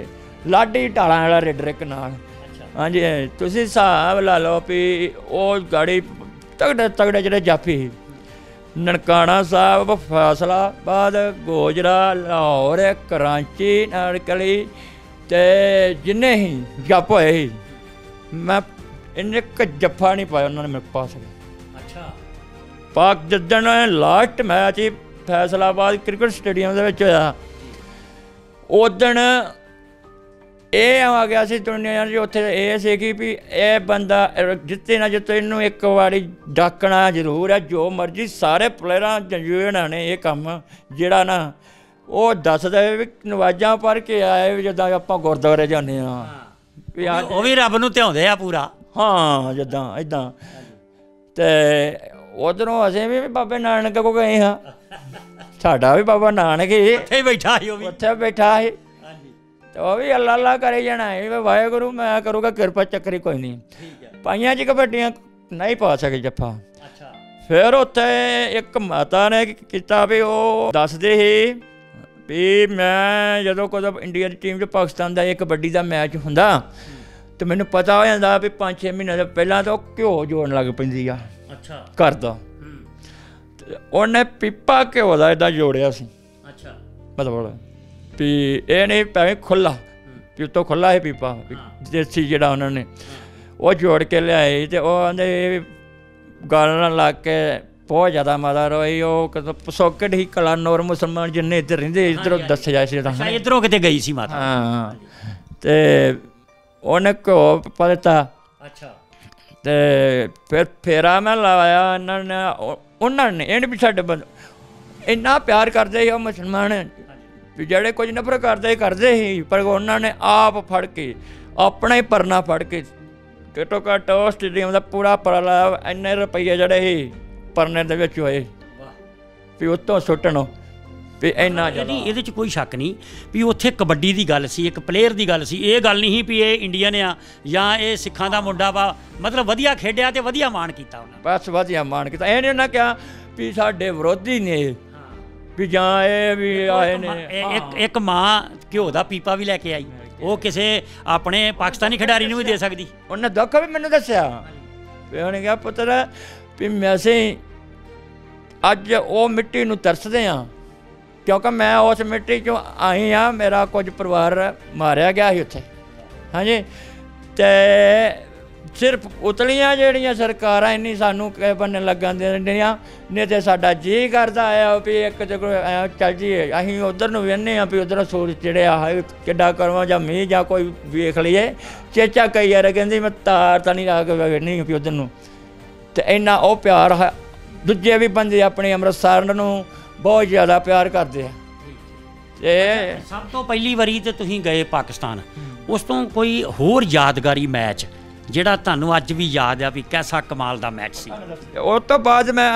ਲਾਡੀ ਢਾਲਾਂ ਵਾਲਾ ਰੇਡਰ ਇੱਕ ਨਾਲ। ਹਾਂਜੀ ਤੁਸੀਂ ਹਿਸਾਬ ਲਾ ਲਓ ਵੀ ਉਹ ਗਾੜੀ ਤਗੜੇ ਤਗੜੇ ਜਿਹੜੇ ਜਾਫੀ ਸੀ, ਨਨਕਾਣਾ ਸਾਹਿਬ, ਫੈਸਲਾਬਾਦ, ਗੋਜਰਾ, ਲਾਹੌਰ, ਕਰਾਚੀ, ਨਾਰਕਲੀ ਤੇ ਜਿੰਨੇ ਹੀ ਜੱਪ ਹੋਏ ਸੀ, ਮੈਂ ਇੰਨੇ ਕੁ ਜੱਫਾ ਨਹੀਂ ਪਾਇਆ ਉਹਨਾਂ ਨੇ ਮੇਰੇ ਪਾ ਸਕੇ।
ਅੱਛਾ।
ਪਾਕ ਜਿੱਦਣ ਲਾਸਟ ਮੈਚ ਹੀ ਫੈਸਲਾਬਾਦ ਕ੍ਰਿਕਟ ਸਟੇਡੀਅਮ ਦੇ ਵਿੱਚ ਹੋਇਆ, ਉਦਣ ਇਹ ਆ ਗਿਆ ਸੀ ਦੁਨੀਆ 'ਚ। ਉੱਥੇ ਇਹ ਸੀ ਕਿ ਵੀ ਇਹ ਬੰਦਾ ਜਿੱਤੇ ਨਾ ਜਿੱਤੇ ਇਹਨੂੰ ਇੱਕ ਵਾਰੀ ਡਾਕਣਾ ਜ਼ਰੂਰ ਹੈ। ਜੋ ਮਰਜ਼ੀ ਸਾਰੇ ਪਲੇਅਰਾਂ ਜੰਜੂਨਾਂ ਨੇ ਇਹ ਕੰਮ ਜਿਹੜਾ ਨਾ ਉਹ ਦੱਸਦੇ ਵੀ ਨਵਾਜ਼ਾਂ ਪੜ੍ਹ ਕੇ ਆਏ, ਵੀ ਜਿੱਦਾਂ ਆਪਾਂ ਗੁਰਦੁਆਰੇ ਜਾਂਦੇ ਹਾਂ ਵੀ
ਉਹ ਵੀ ਰੱਬ ਨੂੰ ਧਿਆਉਂਦੇ ਆ ਪੂਰਾ।
ਹਾਂ ਜਿੱਦਾਂ ਇੱਦਾਂ। ਅਤੇ ਉੱਧਰੋਂ ਅਸੀਂ ਵੀ ਬਾਬੇ ਨਾਨਕ ਕੋਲ ਗਏ ਹਾਂ। ਸਾਡਾ ਵੀ ਬਾਬਾ ਨਾਨਕ ਹੀ
ਉੱਥੇ ਬੈਠਾ ਸੀ, ਉਹ ਵੀ
ਉੱਥੇ ਬੈਠਾ ਸੀ। ਤੇ ਉਹ ਵੀ ਅੱਲਾ ਅੱਲਾ ਕਰੇ ਜਾਣਾ ਹੈ, ਵਾਹਿਗੁਰੂ ਮੈਂ ਕਰੂੰਗਾ ਕਿਰਪਾ, ਚੱਕਰੀ ਕੋਈ ਨਹੀਂ। ਪਾਈਆਂ 'ਚ ਕਬੱਡੀਆਂ ਨਹੀਂ ਪਾ ਸਕੇ ਜੱਫਾ। ਫਿਰ ਉੱਥੇ ਇੱਕ ਮਾਤਾ ਨੇ ਕੀਤਾ ਵੀ ਉਹ ਦੱਸਦੇ ਸੀ ਵੀ ਮੈਂ ਜਦੋਂ ਕਦੋਂ ਇੰਡੀਆ ਦੀ ਟੀਮ 'ਚ ਪਾਕਿਸਤਾਨ ਦਾ ਇਹ ਕਬੱਡੀ ਦਾ ਮੈਚ ਹੁੰਦਾ ਤੇ ਮੈਨੂੰ ਪਤਾ ਹੋ ਜਾਂਦਾ ਵੀ 5-6 ਮਹੀਨੇ ਤੋਂ ਪਹਿਲਾਂ ਤਾਂ ਉਹ ਘਿਓ ਜੋੜਨ ਲੱਗ ਪੈਂਦੀ ਆ ਘਰ ਦਾ। ਤੇ ਉਹਨੇ ਪੀਪਾ ਘਿਓ ਦਾ ਇੱਦਾਂ ਜੋੜਿਆ ਸੀ। ਮਤਲਬ ਵੀ ਇਹ ਨਹੀਂ ਭਾਵੇਂ ਖੁੱਲ੍ਹਾ, ਵੀ ਉੱਤੋਂ ਖੁੱਲ੍ਹਾ ਸੀ ਪੀਪਾ ਦੇਸੀ ਜਿਹੜਾ ਉਹਨਾਂ ਨੇ ਉਹ ਜੋੜ ਕੇ ਲਿਆਏ। ਅਤੇ ਉਹ ਕਹਿੰਦੇ ਗੱਲ ਨਾਲ ਲੱਗ ਕੇ ਬਹੁਤ ਜ਼ਿਆਦਾ ਮਾਤਾ ਰੋਈ। ਉਹ ਕਦੋਂ ਪਸੋਕਟ ਹੀ ਕਲਾਨੌਰ ਮੁਸਲਮਾਨ ਜਿੰਨੇ ਇੱਧਰ ਰਹਿੰਦੇ ਇੱਧਰੋਂ ਦੱਸਿਆ ਸੀ
ਇੱਧਰੋਂ ਕਿਤੇ ਗਈ ਸੀ ਮਾਤਾ।
ਹਾਂ ਅਤੇ ਉਹਨੇ ਘਿਓ ਪਾ ਦਿੱਤਾ। ਅਤੇ ਫਿਰ ਫੇਰਾ ਮੈਂ ਲਾਇਆ ਉਹਨਾਂ ਨੇ ਇਹ ਨਹੀਂ ਵੀ ਸਾਡੇ ਬੰਦੇ ਇੰਨਾ ਪਿਆਰ ਕਰਦੇ ਸੀ ਉਹ ਮੁਸਲਮਾਨ ਵੀ ਜਿਹੜੇ ਕੁਝ ਨਫ਼ਰਤ ਕਰਦੇ ਸੀ, ਪਰ ਉਹਨਾਂ ਨੇ ਆਪ ਫੜ ਕੇ ਆਪਣਾ ਹੀ ਪਰਨਾ ਫੜ ਕੇ ਘੱਟੋ ਘੱਟ ਉਹ ਸਟੇਡੀਅਮ ਦਾ ਪੂਰਾ ਪਰਲਾ ਇੰਨੇ ਰੁਪਈਏ ਜਿਹੜੇ ਸੀ ਪਰਨੇ ਦੇ ਵਿੱਚ ਹੋਏ ਵੀ ਉੱਤੋਂ ਸੁੱਟਣ ਵੀ ਇੰਨਾ ਜ਼ਿਆਦਾ।
ਇਹਦੇ 'ਚ ਕੋਈ ਸ਼ੱਕ ਨਹੀਂ ਵੀ ਉੱਥੇ ਕਬੱਡੀ ਦੀ ਗੱਲ ਸੀ, ਇੱਕ ਪਲੇਅਰ ਦੀ ਗੱਲ ਸੀ। ਇਹ ਗੱਲ ਨਹੀਂ ਸੀ ਵੀ ਇਹ ਇੰਡੀਅਨ ਆ ਜਾਂ ਇਹ ਸਿੱਖਾਂ ਦਾ ਮੁੰਡਾ ਵਾ। ਮਤਲਬ ਵਧੀਆ ਖੇਡਿਆ ਅਤੇ ਵਧੀਆ ਮਾਣ ਕੀਤਾ ਉਹਨਾਂ।
ਬਸ ਵਧੀਆ ਮਾਣ ਕੀਤਾ। ਇਹ ਨਹੀਂ ਉਹਨਾਂ ਕਿਹਾ ਵੀ ਸਾਡੇ ਵਿਰੋਧੀ ਨੇ ਵੀ ਜਾਂ ਇਹ ਵੀ ਆਏ ਨੇ।
ਇੱਕ ਮਾਂ ਘਿਓ ਦਾ ਪੀਪਾ ਵੀ ਲੈ ਕੇ ਆਈ, ਉਹ ਕਿਸੇ ਆਪਣੇ ਪਾਕਿਸਤਾਨੀ ਖਿਡਾਰੀ ਨੂੰ ਵੀ ਦੇ ਸਕਦੀ।
ਉਹਨੇ ਦੁੱਖ ਵੀ ਮੈਨੂੰ ਦੱਸਿਆ ਵੀ ਉਹਨੇ ਕਿਹਾ ਪੁੱਤਰ ਵੀ ਅਸੀਂ ਅੱਜ ਉਹ ਮਿੱਟੀ ਨੂੰ ਤਰਸਦੇ ਹਾਂ ਕਿਉਂਕਿ ਮੈਂ ਉਸ ਮਿੱਟੀ 'ਚੋਂ ਆਈ ਹਾਂ। ਮੇਰਾ ਕੁਝ ਪਰਿਵਾਰ ਮਾਰਿਆ ਗਿਆ ਸੀ ਉੱਥੇ। ਹਾਂਜੀ ਅਤੇ ਸਿਰਫ ਉਤਲੀਆਂ ਜਿਹੜੀਆਂ ਸਰਕਾਰਾਂ ਇੰਨੀ ਸਾਨੂੰ ਕਿਸੇ ਬੰਨੇ ਲੱਗਣ ਦਿੰਦੀਆਂ, ਨਹੀਂ ਤਾਂ ਸਾਡਾ ਜੀਅ ਕਰਦਾ ਆ ਵੀ ਇੱਕ ਜਗ੍ਹਾ ਚੱਲ ਜੀਏ ਅਸੀਂ ਉੱਧਰ ਨੂੰ ਵੇਖਦੇ ਹਾਂ ਵੀ ਉੱਧਰੋਂ ਸੂਰਜ ਚੜਿਆ ਕਿੱਡਾ ਕਰਵਾਂ ਜਾਂ ਮੀਂਹ ਜਾਂ ਕੋਈ ਵੇਖ ਲਈਏ। ਚੇਚਾ ਕਈ ਯਾਰ ਕਹਿੰਦੀ ਮੈਂ ਤਾਰ ਤਾਂ ਨਹੀਂ ਲਾ ਕੇ ਵੇਖਣੀ ਵੀ ਉੱਧਰ ਨੂੰ। ਅਤੇ ਇੰਨਾ ਉਹ ਪਿਆਰ ਹੈ। ਦੂਜੇ ਵੀ ਬੰਦੇ ਆਪਣੇ ਅੰਮ੍ਰਿਤਸਰ ਨੂੰ ਬਹੁਤ ਜ਼ਿਆਦਾ ਪਿਆਰ ਕਰਦੇ ਆ। ਅਤੇ
ਸਭ ਤੋਂ ਪਹਿਲੀ ਵਾਰੀ ਤਾਂ ਤੁਸੀਂ ਗਏ ਪਾਕਿਸਤਾਨ, ਉਸ ਤੋਂ ਕੋਈ ਹੋਰ ਯਾਦਗਾਰੀ ਮੈਚ ਜਿਹੜਾ ਤੁਹਾਨੂੰ ਅੱਜ ਵੀ ਯਾਦ ਆ ਵੀ ਕੈਸਾ ਕਮਾਲ ਦਾ ਮੈਚ ਸੀ?
ਉਸ ਤੋਂ ਬਾਅਦ ਮੈਂ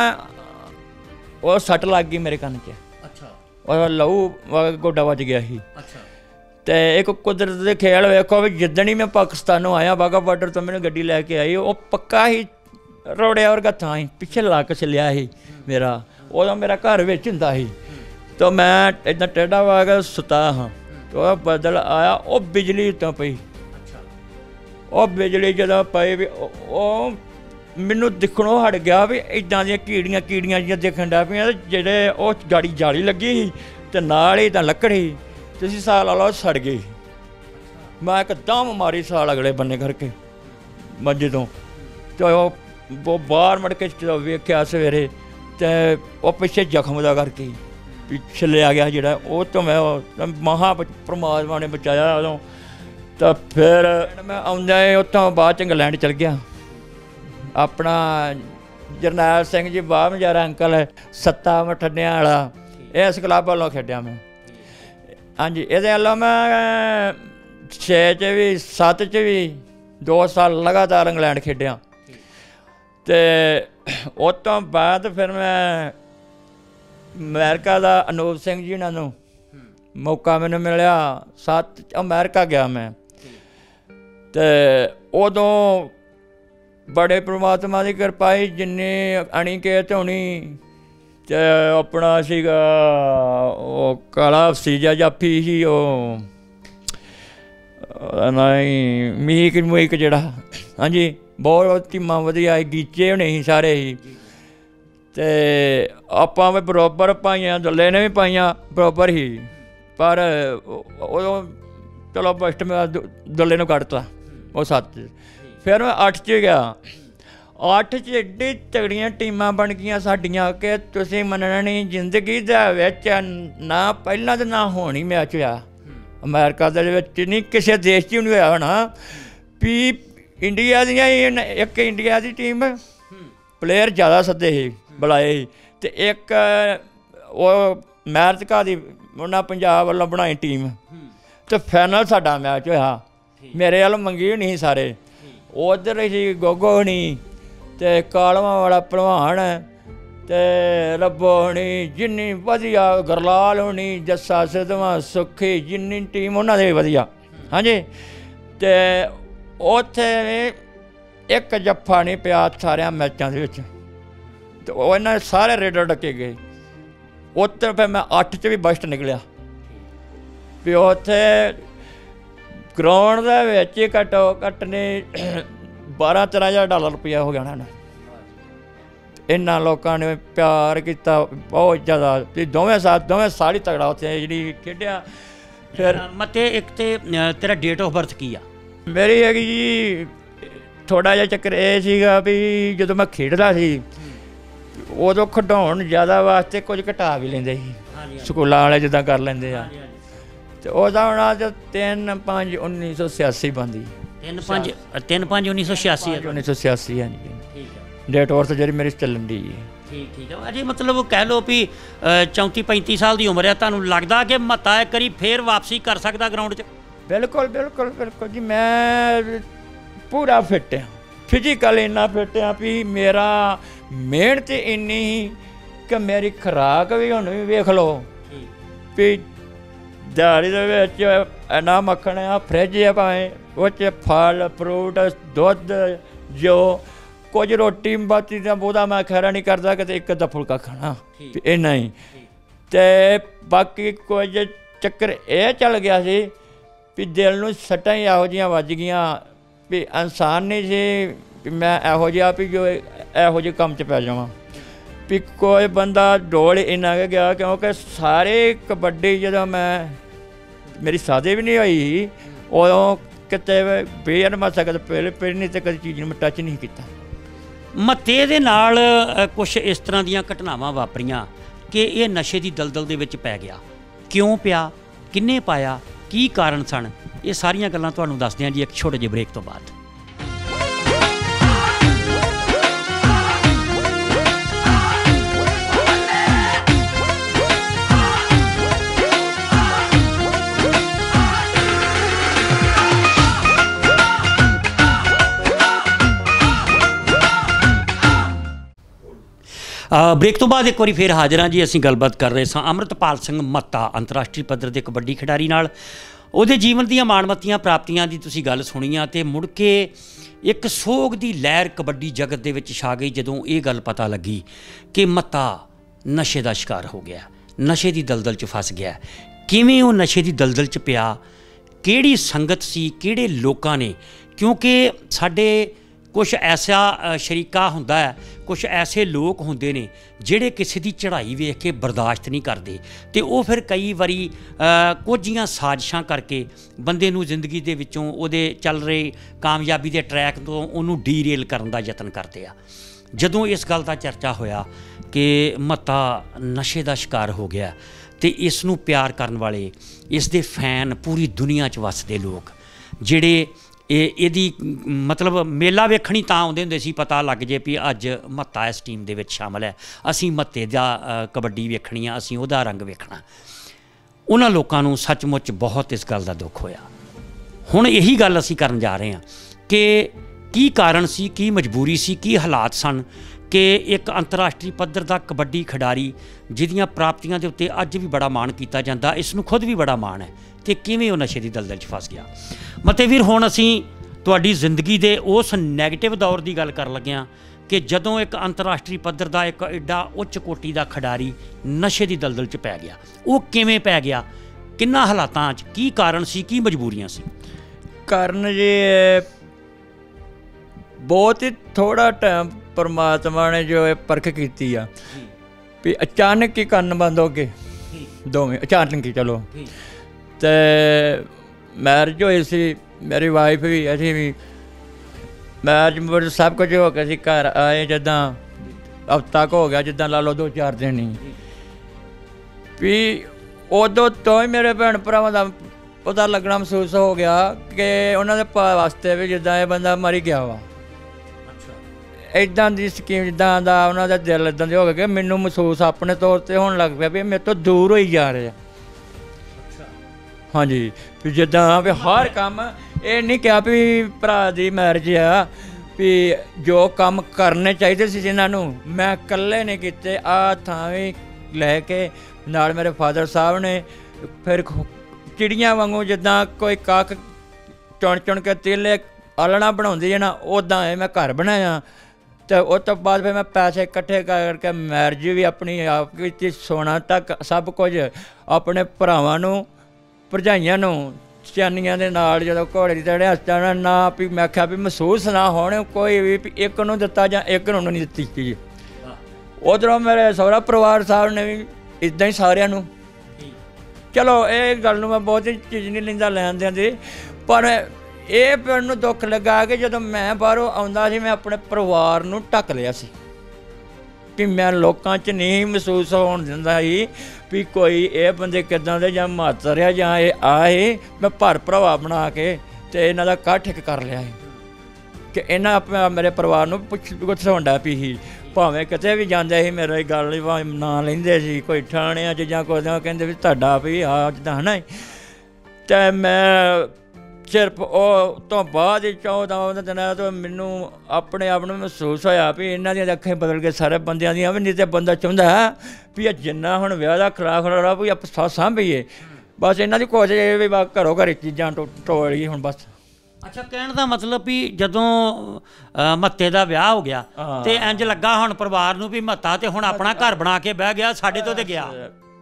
ਉਹ ਸੱਟ ਲੱਗ ਗਈ ਮੇਰੇ ਕੰਨ 'ਚ। ਉਹ ਲਹੂ ਗੋਡਾ ਵੱਜ ਗਿਆ ਸੀ। ਅਤੇ ਇੱਕ ਕੁਦਰਤ ਦੇ ਖੇਡ ਵੇਖੋ ਵੀ ਜਿੱਦਣ ਹੀ ਮੈਂ ਪਾਕਿਸਤਾਨੋਂ ਆਇਆ ਵਾਹਗਾ ਬਾਰਡਰ ਤੋਂ ਮੈਨੂੰ ਗੱਡੀ ਲੈ ਕੇ ਆਈ, ਉਹ ਪੱਕਾ ਹੀ ਰੋੜਿਆ ਵਰਗਾ ਥਾਂ ਸੀ, ਪਿੱਛੇ ਲੱਕ ਛਲਿਆ ਸੀ ਮੇਰਾ। ਉਦੋਂ ਮੇਰਾ ਘਰ ਵਿੱਚ ਹੁੰਦਾ ਸੀ ਤਾਂ ਮੈਂ ਇੱਦਾਂ ਟੇਢਾ ਵਾ ਕੇ ਸੁੱਤਾ ਹਾਂ। ਉਹ ਬੱਦਲ ਆਇਆ, ਉਹ ਬਿਜਲੀ ਉੱਤੋਂ ਪਈ। ਉਹ ਬਿਜਲੀ ਜਦੋਂ ਪਈ ਵੀ ਉਹ ਮੈਨੂੰ ਦਿਖਣੋਂ ਹਟ ਗਿਆ ਵੀ ਇੱਦਾਂ ਦੀਆਂ ਕੀੜੀਆਂ ਜਿਹੀਆਂ ਦਿਖਣ ਡਿਆ ਪਈਆਂ। ਜਿਹੜੇ ਉਹ ਗਾੜੀ ਜਾਲੀ ਲੱਗੀ ਸੀ ਅਤੇ ਨਾਲ ਹੀ ਤਾਂ ਲੱਕੜੀ, ਤੁਸੀਂ ਸਾਲ ਲਾ ਲਓ ਸੜ ਗਈ। ਮੈਂ ਇੱਕਦਮ ਮਾਰੀ ਸਾਲ ਅਗਲੇ ਬੰਨੇ ਕਰਕੇ ਮੰਜੇ ਤੋਂ। ਅਤੇ ਉਹ ਬਾਹਰ ਮੁੜ ਕੇ ਜਦੋਂ ਵੇਖਿਆ ਸਵੇਰੇ ਅਤੇ ਉਹ ਪਿੱਛੇ ਜ਼ਖਮ ਦਾ ਕਰਕੇ ਪਿੱਛੇ ਲਿਆ ਗਿਆ ਜਿਹੜਾ, ਉਹ ਤੋਂ ਮੈਂ ਮਹਾਂ ਪਰਮਾਤਮਾ ਨੇ ਬਚਾਇਆ ਉਦੋਂ। ਤਾਂ ਫਿਰ ਮੈਂ ਆਉਂਦਾ ਉੱਥੋਂ ਬਾਅਦ 'ਚ ਇੰਗਲੈਂਡ ਚਲ ਗਿਆ। ਆਪਣਾ ਜਰਨੈਲ ਸਿੰਘ ਜੀ ਬਾਹ ਮਜਾਰਾ ਅੰਕਲ ਹੈ ਸੱਤਾ ਮਠੰਨਿਆਂ ਵਾਲਾ, ਇਸ ਕਲੱਬ ਵੱਲੋਂ ਖੇਡਿਆ ਮੈਂ। ਹਾਂਜੀ ਇਹਦੇ ਵੱਲੋਂ ਮੈਂ 6 'ਚ ਵੀ 7 'ਚ ਵੀ 2 ਸਾਲ ਲਗਾਤਾਰ ਇੰਗਲੈਂਡ ਖੇਡਿਆ। ਅਤੇ ਉਸ ਤੋਂ ਬਾਅਦ ਫਿਰ ਮੈਂ ਅਮਰੀਕਾ ਦਾ ਅਨੂਪ ਸਿੰਘ ਜੀ ਉਹਨਾਂ ਨੂੰ ਮੌਕਾ ਮੈਨੂੰ ਮਿਲਿਆ। 7 ਅਮਰੀਕਾ ਗਿਆ ਮੈਂ। ਅਤੇ ਉਦੋਂ ਬੜੇ ਪਰਮਾਤਮਾ ਦੀ ਕਿਰਪਾ ਸੀ, ਜਿੰਨੀ ਅਣੀਕੇਤ ਹੋਣੀ ਅਤੇ ਆਪਣਾ ਸੀਗਾ ਉਹ ਕਾਲਾ ਸੀ ਜਾਂ ਜਾਫੀ ਸੀ, ਉਹ ਨਹੀਂ ਮੀਕ ਜਿਹੜਾ ਹਾਂਜੀ ਬਹੁਤ ਟੀਮਾਂ ਵਧੀਆ ਗੀਚੇ ਹੋਣੇ ਸੀ ਸਾਰੇ ਹੀ ਅਤੇ ਆਪਾਂ ਵੀ ਬਰਾਬਰ ਪਾਈਆਂ ਦੁੱਲੇ ਨੇ ਵੀ ਪਾਈਆਂ ਬਰਾਬਰ ਹੀ ਪਰ ਉਦੋਂ ਚਲੋ ਫਸਟ ਮੈਂ ਦੁੱਲੇ ਨੂੰ ਕੱਢਤਾ ਉਹ 7 ਫਿਰ ਮੈਂ 8 'ਚ ਗਿਆ 8 'ਚ ਐਡੀ ਤਗੜੀਆਂ ਟੀਮਾਂ ਬਣ ਗਈਆਂ ਸਾਡੀਆਂ ਕਿ ਤੁਸੀਂ ਮੰਨਣਾ ਨਹੀਂ ਜ਼ਿੰਦਗੀ ਦੇ ਵਿੱਚ ਨਾ ਪਹਿਲਾਂ ਤਾਂ ਨਾ ਹੁਣ ਹੀ ਮੈਚ ਹੋਇਆ ਅਮਰੀਕਾ ਦੇ ਵਿੱਚ ਨਹੀਂ ਕਿਸੇ ਦੇਸ਼ 'ਚ ਨਹੀਂ ਹੋਇਆ ਹੋਣਾ ਵੀ ਇੰਡੀਆ ਦੀਆਂ ਹੀ ਇੱਕ ਇੰਡੀਆ ਦੀ ਟੀਮ ਪਲੇਅਰ ਜ਼ਿਆਦਾ ਸੱਦੇ ਸੀ ਬੁਲਾਏ ਸੀ ਅਤੇ ਇੱਕ ਉਹ ਅਮਰੀਕਾ ਦੀ ਉਹਨਾਂ ਪੰਜਾਬ ਵੱਲੋਂ ਬਣਾਈ ਟੀਮ ਅਤੇ ਫਾਈਨਲ ਸਾਡਾ ਮੈਚ ਹੋਇਆ ਮੇਰੇ ਵੱਲ ਮੰਗੀ ਨਹੀਂ ਸਾਰੇ ਉੱਧਰ ਸੀ ਗੋਗੋ ਹੋਣੀ ਅਤੇ ਕਾਲਵਾਂ ਵਾਲਾ ਭਲਵਾਨ ਅਤੇ ਰੱਬੋ ਹੋਣੀ ਜਿੰਨੀ ਵਧੀਆ ਗਰਲਾਲ ਹੋਣੀ ਜੱਸਾ ਸਿੱਧਵਾਂ ਸੁੱਖੀ ਜਿੰਨੀ ਟੀਮ ਉਹਨਾਂ ਦੇ ਵਧੀਆ ਹਾਂਜੀ ਅਤੇ ਉੱਥੇ ਇੱਕ ਜੱਫਾ ਨਹੀਂ ਪਿਆ ਸਾਰਿਆਂ ਮੈਚਾਂ ਦੇ ਵਿੱਚ ਅਤੇ ਉਹ ਇਹਨਾਂ ਦੇ ਸਾਰੇ ਰੇਡਰ ਡੱਕੇ ਗਏ ਉੱਥੇ ਫਿਰ ਮੈਂ 8 'ਚ ਵੀ ਬਸਟ ਨਿਕਲਿਆ ਵੀ ਉੱਥੇ ਗਰਾਊਂਡ ਦੇ ਵਿੱਚ ਹੀ ਘੱਟੋ ਘੱਟ ਨੇ 12-13 ਹਜ਼ਾਰ ਰੁਪਇਆ ਹੋ ਗਿਆ ਨਾ ਇਹਨਾਂ ਲੋਕਾਂ ਨੇ ਪਿਆਰ ਕੀਤਾ ਬਹੁਤ ਜ਼ਿਆਦਾ ਅਤੇ ਦੋਵੇਂ ਸਾਲ ਹੀ ਤਗੜਾ ਉੱਥੇ ਜਿਹੜੀ ਖੇਡਿਆ ਫਿਰ
ਮਤੇ ਇੱਕ ਤੇ ਤੇਰਾ ਡੇਟ ਆਫ ਬਰਥ ਕੀ ਆ
ਮੇਰੀ ਹੈਗੀ ਜੀ ਥੋੜ੍ਹਾ ਜਿਹਾ ਚੱਕਰ ਇਹ ਸੀਗਾ ਵੀ ਜਦੋਂ ਮੈਂ ਖੇਡਦਾ ਸੀ ਉਦੋਂ ਖਿਡਾਉਣ ਜ਼ਿਆਦਾ ਵਾਸਤੇ ਕੁਝ ਘਟਾ ਵੀ ਲੈਂਦੇ ਸੀ ਸਕੂਲਾਂ ਵਾਲੇ ਜਿੱਦਾਂ ਕਰ ਲੈਂਦੇ ਆ ਅਤੇ ਉਹਦਾ ਹੁਣ ਅੱਜ 3/5/1986 ਬਣਦੀ
3/5/1986
1986 ਹਾਂਜੀ ਡੇਟ ਔਰਥ ਜਿਹੜੀ ਮੇਰੀ ਚੱਲਣ ਦੀ
ਠੀਕ ਹੈ ਅਜੇ ਮਤਲਬ ਕਹਿ ਲਓ ਵੀ 34-35 ਸਾਲ ਦੀ ਉਮਰ ਹੈ ਤੁਹਾਨੂੰ ਲੱਗਦਾ ਕਿ ਮਤਾ ਇੱਕ ਵਾਰੀ ਫੇਰ ਵਾਪਸੀ ਕਰ ਸਕਦਾ ਗਰਾਊਂਡ 'ਚ
ਬਿਲਕੁਲ ਜੀ ਮੈਂ ਪੂਰਾ ਫਿੱਟ ਹਾਂ ਫਿਜ਼ੀਕਲ ਇੰਨਾ ਫਿੱਟ ਹਾਂ ਵੀ ਮੇਰਾ ਮਿਹਨਤ ਇੰਨੀ ਸੀ ਕਿ ਮੇਰੀ ਖੁਰਾਕ ਵੀ ਹੁਣ ਵੀ ਵੇਖ ਲਓ ਵੀ ਦਿਹਾੜੀ ਦੇ ਵਿੱਚ ਇੰਨਾ ਮੱਖਣ ਆ ਫਰਿੱਜ ਆ ਭਾਵੇਂ ਉਹ 'ਚ ਫਲ ਫਰੂਟ ਦੁੱਧ ਜੋ ਕੁਝ ਰੋਟੀ ਬਾਤੀ ਦਾ ਬਹੁਤਾ ਮੈਂ ਖੈਰਾ ਨਹੀਂ ਕਰਦਾ ਕਿਤੇ ਇੱਕ ਅੱਧਾ ਫੁਲਕਾ ਖਾਣਾ ਇੰਨਾ ਹੀ ਅਤੇ ਬਾਕੀ ਕੁਝ ਚੱਕਰ ਇਹ ਚੱਲ ਗਿਆ ਸੀ ਵੀ ਦਿਲ ਨੂੰ ਸੱਟਾਂ ਹੀ ਇਹੋ ਜਿਹੀਆਂ ਵੱਜ ਗਈਆਂ ਵੀ ਇਨਸਾਨ ਨਹੀਂ ਸੀ ਵੀ ਮੈਂ ਇਹੋ ਜਿਹਾ ਵੀ ਜੋ ਇਹੋ ਜਿਹੇ ਕੰਮ 'ਚ ਪੈ ਜਾਵਾਂ ਵੀ ਕੋਈ ਬੰਦਾ ਡੋਲ ਇੰਨਾ ਕੁ ਗਿਆ ਕਿਉਂਕਿ ਸਾਰੇ ਕਬੱਡੀ ਜਦੋਂ ਮੈਂ ਮੇਰੀ ਸਾਦੇ ਵੀ ਨਹੀਂ ਹੋਈ ਉਦੋਂ ਕਿਤੇ ਬੇਰ ਮਾ ਸਕਦ ਪਹਿਲੇ ਨਹੀਂ ਤਾਂ ਕਦੀ ਚੀਜ਼ ਨੂੰ ਮੈਂ ਟੱਚ ਨਹੀਂ ਕੀਤਾ
ਮੱਤੇ ਦੇ ਨਾਲ ਕੁਛ ਇਸ ਤਰ੍ਹਾਂ ਦੀਆਂ ਘਟਨਾਵਾਂ ਵਾਪਰੀਆਂ ਕਿ ਇਹ ਨਸ਼ੇ ਦੀ ਦਲਦਲ ਦੇ ਵਿੱਚ ਪੈ ਗਿਆ ਕਿਉਂ ਪਿਆ ਕਿੰਨੇ ਪਾਇਆ ਕੀ ਕਾਰਨ ਸਨ ਇਹ ਸਾਰੀਆਂ ਗੱਲਾਂ ਤੁਹਾਨੂੰ ਦੱਸਦੇ ਹਾਂ ਜੀ ਇੱਕ ਛੋਟੇ ਜਿਹੇ ਬ੍ਰੇਕ ਤੋਂ ਬਾਅਦ ਬ੍ਰੇਕ ਤੋਂ ਬਾਅਦ ਇੱਕ ਵਾਰੀ ਫਿਰ ਹਾਜ਼ਰ ਹਾਂ ਜੀ ਅਸੀਂ ਗੱਲਬਾਤ ਕਰ ਰਹੇ ਸਾਂ ਅੰਮ੍ਰਿਤਪਾਲ ਸਿੰਘ ਮੱਤਾ ਅੰਤਰਰਾਸ਼ਟਰੀ ਪੱਧਰ ਦੇ ਕਬੱਡੀ ਖਿਡਾਰੀ ਨਾਲ ਉਹਦੇ ਜੀਵਨ ਦੀਆਂ ਮਾਣਮੱਤੀਆਂ ਪ੍ਰਾਪਤੀਆਂ ਦੀ ਤੁਸੀਂ ਗੱਲ ਸੁਣੀ ਆ ਅਤੇ ਮੁੜ ਕੇ ਇੱਕ ਸੋਗ ਦੀ ਲਹਿਰ ਕਬੱਡੀ ਜਗਤ ਦੇ ਵਿੱਚ ਛਾ ਗਈ ਜਦੋਂ ਇਹ ਗੱਲ ਪਤਾ ਲੱਗੀ ਕਿ ਮੱਤਾ ਨਸ਼ੇ ਦਾ ਸ਼ਿਕਾਰ ਹੋ ਗਿਆ ਨਸ਼ੇ ਦੀ ਦਲਦਲ 'ਚ ਫਸ ਗਿਆ ਕਿਵੇਂ ਉਹ ਨਸ਼ੇ ਦੀ ਦਲਦਲ 'ਚ ਪਿਆ ਕਿਹੜੀ ਸੰਗਤ ਸੀ ਕਿਹੜੇ ਲੋਕਾਂ ਨੇ ਕਿਉਂਕਿ ਸਾਡੇ ਕੁਛ ਐਸਾ ਸ਼ਰੀਕਾ ਹੁੰਦਾ ਹੈ ਕੁਛ ਐਸੇ ਲੋਕ ਹੁੰਦੇ ਨੇ ਜਿਹੜੇ ਕਿਸੇ ਦੀ ਚੜ੍ਹਾਈ ਵੇਖ ਕੇ ਬਰਦਾਸ਼ਤ ਨਹੀਂ ਕਰਦੇ ਅਤੇ ਉਹ ਫਿਰ ਕਈ ਵਾਰੀ ਕੁਝੀਆਂ ਸਾਜ਼ਿਸ਼ਾਂ ਕਰਕੇ ਬੰਦੇ ਨੂੰ ਜ਼ਿੰਦਗੀ ਦੇ ਵਿੱਚੋਂ ਉਹਦੇ ਚੱਲ ਰਹੇ ਕਾਮਯਾਬੀ ਦੇ ਟਰੈਕ ਤੋਂ ਉਹਨੂੰ ਡੀਰੇਲ ਕਰਨ ਦਾ ਯਤਨ ਕਰਦੇ ਆ ਜਦੋਂ ਇਸ ਗੱਲ ਦਾ ਚਰਚਾ ਹੋਇਆ ਕਿ ਮੱਤਾ ਨਸ਼ੇ ਦਾ ਸ਼ਿਕਾਰ ਹੋ ਗਿਆ ਅਤੇ ਇਸ ਨੂੰ ਪਿਆਰ ਕਰਨ ਵਾਲੇ ਇਸ ਦੇ ਫੈਨ ਪੂਰੀ ਦੁਨੀਆ 'ਚ ਵੱਸਦੇ ਲੋਕ ਜਿਹੜੇ ਇਹਦੀ ਮਤਲਬ ਮੇਲਾ ਵੇਖਣੀ ਤਾਂ ਆਉਂਦੇ ਹੁੰਦੇ ਸੀ ਪਤਾ ਲੱਗ ਜੇ ਵੀ ਅੱਜ ਮੱਤਾ ਇਸ ਟੀਮ ਦੇ ਵਿੱਚ ਸ਼ਾਮਲ ਹੈ ਅਸੀਂ ਮੱਤੇ ਦਾ ਕਬੱਡੀ ਵੇਖਣੀ ਆ ਅਸੀਂ ਉਹਦਾ ਰੰਗ ਵੇਖਣਾ ਉਹਨਾਂ ਲੋਕਾਂ ਨੂੰ ਸੱਚਮੁੱਚ ਬਹੁਤ ਇਸ ਗੱਲ ਦਾ ਦੁੱਖ ਹੋਇਆ ਹੁਣ ਇਹੀ ਗੱਲ ਅਸੀਂ ਕਰਨ ਜਾ ਰਹੇ ਹਾਂ ਕਿ ਕੀ ਕਾਰਨ ਸੀ ਕੀ ਮਜਬੂਰੀ ਸੀ ਕੀ ਹਾਲਾਤ ਸਨ ਕਿ ਇੱਕ ਅੰਤਰਰਾਸ਼ਟਰੀ ਪੱਧਰ ਦਾ ਕਬੱਡੀ ਖਿਡਾਰੀ ਜਿਹਦੀਆਂ ਪ੍ਰਾਪਤੀਆਂ ਦੇ ਉੱਤੇ ਅੱਜ ਵੀ ਬੜਾ ਮਾਣ ਕੀਤਾ ਜਾਂਦਾ ਇਸ ਨੂੰ ਖੁਦ ਵੀ ਬੜਾ ਮਾਣ ਹੈ ਅਤੇ ਕਿਵੇਂ ਉਹ ਨਸ਼ੇ ਦੀ ਦਲਦਲ 'ਚ ਫਸ ਗਿਆ ਮਤੇ ਵੀਰ ਹੁਣ ਅਸੀਂ ਤੁਹਾਡੀ ਜ਼ਿੰਦਗੀ ਦੇ ਉਸ ਨੈਗੇਟਿਵ ਦੌਰ ਦੀ ਗੱਲ ਕਰਨ ਲੱਗੇ ਹਾਂ ਕਿ ਜਦੋਂ ਇੱਕ ਅੰਤਰਰਾਸ਼ਟਰੀ ਪੱਧਰ ਦਾ ਇੱਕ ਐਡਾ ਉੱਚ ਕੋਟੀ ਦਾ ਖਿਡਾਰੀ ਨਸ਼ੇ ਦੀ ਦਲਦਲ 'ਚ ਪੈ ਗਿਆ ਉਹ ਕਿਵੇਂ ਪੈ ਗਿਆ ਕਿੰਨਾ ਹਾਲਾਤਾਂ 'ਚ ਕੀ ਕਾਰਨ ਸੀ ਕੀ ਮਜਬੂਰੀਆਂ ਸੀ
ਕਰਨ ਜੀ ਬਹੁਤ ਹੀ ਥੋੜਾ ਟਾਈਮ ਪਰਮਾਤਮਾ ਨੇ ਜੋ ਇਹ ਪਰਖ ਕੀਤੀ ਆ ਵੀ ਅਚਾਨਕ ਹੀ ਕੰਨ ਬੰਦ ਹੋ ਗਏ ਦੋਵੇਂ ਅਚਾਨਕ ਹੀ। ਚਲੋ ਤੇ ਮੈਰਿਜ ਹੋਈ ਸੀ, ਮੇਰੀ ਵਾਈਫ ਵੀ ਅਸੀਂ ਵੀ ਮੈਰਿਜ ਸਭ ਕੁਝ ਹੋ ਗਿਆ ਸੀ। ਘਰ ਆਏ ਜਿੱਦਾਂ ਹਫ਼ਤਾ ਕੁ ਹੋ ਗਿਆ, ਜਿੱਦਾਂ ਲਾ ਲਓ 2-4 ਦਿਨ ਹੀ, ਵੀ ਉਦੋਂ ਤੋਂ ਹੀ ਮੇਰੇ ਭੈਣ ਭਰਾਵਾਂ ਦਾ ਪਤਾ ਲੱਗਣਾ ਮਹਿਸੂਸ ਹੋ ਗਿਆ ਕਿ ਉਹਨਾਂ ਦੇ ਵਾਸਤੇ ਵੀ ਜਿੱਦਾਂ ਇਹ ਬੰਦਾ ਮਰ ਗਿਆ ਵਾ। ਇੱਦਾਂ ਦੀ ਸਕੀਮ ਜਿੱਦਾਂ ਦਾ ਉਹਨਾਂ ਦਾ ਦਿਲ ਇੱਦਾਂ ਦੇ ਹੋ ਗਿਆ ਕਿ ਮੈਨੂੰ ਮਹਿਸੂਸ ਆਪਣੇ ਤੌਰ 'ਤੇ ਹੋਣ ਲੱਗ ਪਿਆ ਵੀ ਮੇਰੇ ਤੋਂ ਦੂਰ ਹੋਈ ਜਾ ਰਿਹਾ। ਹਾਂਜੀ, ਵੀ ਜਿੱਦਾਂ ਵੀ ਹਰ ਕੰਮ ਇਹ ਨਹੀਂ ਕਿਹਾ ਵੀ ਭਰਾ ਦੀ ਮੈਰਿਜ ਆ ਵੀ ਜੋ ਕੰਮ ਕਰਨੇ ਚਾਹੀਦੇ ਸੀ ਜਿਨ੍ਹਾਂ ਨੂੰ ਮੈਂ ਇਕੱਲੇ ਨੇ ਕੀਤੇ। ਆਹ ਥਾਂ ਵੀ ਲੈ ਕੇ ਨਾਲ ਮੇਰੇ ਫਾਦਰ ਸਾਹਿਬ ਨੇ ਫਿਰ ਚਿੜੀਆਂ ਵਾਂਗੂ ਜਿੱਦਾਂ ਕੋਈ ਕੱਖ ਚੁਣ ਚੁਣ ਕੇ ਤੀਲੇ ਆਲਣਾ ਬਣਾਉਂਦੀ ਹੈ ਨਾ, ਉੱਦਾਂ ਇਹ ਮੈਂ ਘਰ ਬਣਾਇਆ। ਅਤੇ ਉਸ ਤੋਂ ਬਾਅਦ ਫਿਰ ਮੈਂ ਪੈਸੇ ਇਕੱਠੇ ਕਰਕੇ ਮੈਰਿਜ ਵੀ ਆਪਣੀ ਆਪ ਕੀਤੀ, ਸੋਨਾ ਤੱਕ ਸਭ ਕੁਝ ਆਪਣੇ ਭਰਾਵਾਂ ਨੂੰ ਭਰਜਾਈਆਂ ਨੂੰ ਚਾਨੀਆਂ ਦੇ ਨਾਲ ਜਦੋਂ ਘੋੜੇ ਦੀ ਚੜ੍ਹਿਆ ਹਸਤਾ ਨਾ ਵੀ ਮੈਂ ਆਖਿਆ ਵੀ ਮਹਿਸੂਸ ਨਾ ਹੋਣ ਕੋਈ ਵੀ ਇੱਕ ਨੂੰ ਦਿੱਤਾ ਜਾਂ ਇੱਕ ਨੂੰ ਨਹੀਂ ਦਿੱਤੀ ਚੀਜ਼। ਉੱਧਰੋਂ ਮੇਰੇ ਸਹੁਰਾ ਪਰਿਵਾਰ ਸਾਹਿਬ ਨੇ ਵੀ ਇੱਦਾਂ ਹੀ ਸਾਰਿਆਂ ਨੂੰ। ਚਲੋ ਇਹ ਗੱਲ ਨੂੰ ਮੈਂ ਬਹੁਤ ਹੀ ਚੀਜ਼ ਨਹੀਂ ਲੈਂਦਾ ਲੈਣ ਦਿਆਂ ਦੀ, ਪਰ ਇਹ ਮੈਨੂੰ ਦੁੱਖ ਲੱਗਾ ਕਿ ਜਦੋਂ ਮੈਂ ਬਾਹਰੋਂ ਆਉਂਦਾ ਸੀ ਮੈਂ ਆਪਣੇ ਪਰਿਵਾਰ ਨੂੰ ਢੱਕ ਲਿਆ ਸੀ ਕਿ ਮੈਂ ਲੋਕਾਂ 'ਚ ਨਹੀਂ ਮਹਿਸੂਸ ਹੋਣ ਦਿੰਦਾ ਸੀ ਵੀ ਕੋਈ ਇਹ ਬੰਦੇ ਕਿੱਦਾਂ ਦੇ ਜਾਂ ਮਾਤਰ ਆ ਜਾਂ ਇਹ ਆਏ। ਮੈਂ ਭਰ ਭਰਾਵਾ ਬਣਾ ਕੇ ਅਤੇ ਇਹਨਾਂ ਦਾ ਕੱਠ ਇੱਕ ਕਰ ਲਿਆ ਸੀ ਕਿ ਇਹਨਾਂ ਮੇਰੇ ਪਰਿਵਾਰ ਨੂੰ ਪੁੱਛ ਹੁੰਦਾ ਪਈ ਸੀ। ਭਾਵੇਂ ਕਿਤੇ ਵੀ ਜਾਂਦੇ ਸੀ ਮੇਰੇ ਗੱਲ ਭਾਵੇਂ ਨਾਂ ਲੈਂਦੇ ਸੀ, ਕੋਈ ਠਾਣਿਆਂ 'ਚ ਜਾਂ ਕੋਈ ਕਹਿੰਦੇ ਵੀ ਤੁਹਾਡਾ ਵੀ ਆ ਜਿੱਦਾਂ ਹੈ ਨਾ। ਅਤੇ ਮੈਂ ਸਿਰਫ ਉਹ ਤੋਂ ਬਾਅਦ ਹੀ 14 ਦਿਨਾਂ ਤੋਂ ਮੈਨੂੰ ਆਪਣੇ ਆਪ ਨੂੰ ਮਹਿਸੂਸ ਹੋਇਆ ਵੀ ਇਹਨਾਂ ਦੀਆਂ ਅੱਖਾਂ ਬਦਲ ਕੇ ਸਾਰੇ ਬੰਦਿਆਂ ਦੀਆਂ ਵੀ। ਨਹੀਂ ਤਾਂ ਬੰਦਾ ਚਾਹੁੰਦਾ ਹੈ ਵੀ ਇਹ ਜਿੰਨਾ ਹੁਣ ਵਿਆਹ ਦਾ ਖਿਲਾਫ ਰੌਲਾ ਵੀ ਆਪਾਂ ਸਾਂਭੀਏ, ਬਸ ਇਹਨਾਂ ਦੀ ਕੋਸ਼ਿਸ਼ ਇਹ ਵੀ ਬਸ ਘਰੋਂ ਘਰ ਚੀਜ਼ਾਂ ਟੋਲੀਏ ਹੁਣ ਬਸ।
ਅੱਛਾ, ਕਹਿਣ ਦਾ ਮਤਲਬ ਵੀ ਜਦੋਂ ਮੱਤੇ ਦਾ ਵਿਆਹ ਹੋ ਗਿਆ ਤੇ ਇੰਜ ਲੱਗਾ ਹੁਣ ਪਰਿਵਾਰ ਨੂੰ ਵੀ ਮੱਤਾ ਤੇ ਹੁਣ ਆਪਣਾ ਘਰ ਬਣਾ ਕੇ ਬਹਿ ਗਿਆ, ਸਾਡੇ ਤੋਂ ਤੇ ਗਿਆ,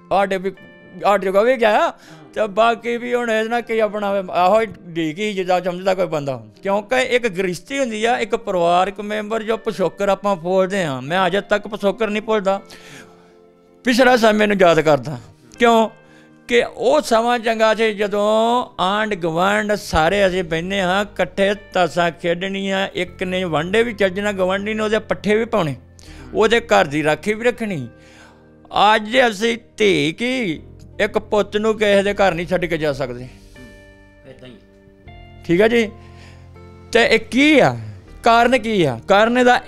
ਸਾਡੇ ਜਗ੍ਹਾ ਵੀ ਗਿਆ ਤੇ ਬਾਕੀ ਵੀ ਹੁਣ ਇਹਦੇ ਨਾਲ ਕੀ ਆਪਣਾ ਆਹੋ ਢੀਕ ਹੀ ਜਿੱਦਾਂ ਸਮਝਦਾ ਕੋਈ ਬੰਦਾ। ਕਿਉਂਕਿ ਇੱਕ ਗ੍ਰਿਸ਼ਤੀ ਹੁੰਦੀ ਆ, ਇੱਕ ਪਰਿਵਾਰਕ ਮੈਂਬਰ ਜੋ ਪਿਛੋਕੜ ਆਪਾਂ ਭੁੱਲਦੇ ਹਾਂ। ਮੈਂ ਅਜੇ ਤੱਕ ਪਿਛੋਕੜ ਨਹੀਂ ਭੁੱਲਦਾ, ਪਿਛਲਾ ਸਮੇਂ ਮੈਨੂੰ ਯਾਦ ਕਰਦਾ। ਕਿਉਂ ਕਿ ਉਹ ਸਮਾਂ ਚੰਗਾ ਸੀ ਜਦੋਂ ਆਂਢ ਗੁਆਂਢ ਸਾਰੇ ਅਸੀਂ ਬਹਿੰਦੇ ਹਾਂ ਇਕੱਠੇ, ਤਾਸਾਂ ਖੇਡਣੀਆਂ, ਇੱਕ ਨੇ ਵਾਂਡੇ ਵੀ ਚੱਜਣਾ, ਗਵਾਂਢੀ ਨੇ ਉਹਦੇ ਪੱਠੇ ਵੀ ਪਾਉਣੇ, ਉਹਦੇ ਘਰ ਦੀ ਰਾਖੀ ਵੀ ਰੱਖਣੀ। ਅੱਜ ਅਸੀਂ ਧੀ ਕੀ ਇੱਕ ਪੁੱਤ ਨੂੰ ਕਿਸੇ ਦੇ ਘਰ ਨਹੀਂ ਛੱਡ ਕੇ ਜਾ ਸਕਦੇ, ਇੱਦਾਂ ਹੀ। ਠੀਕ ਹੈ ਜੀ। ਅਤੇ ਇਹ ਕੀ ਆ ਕਾਰਨ, ਕੀ ਆ ਕਾਰਨ ਇਹਦਾ?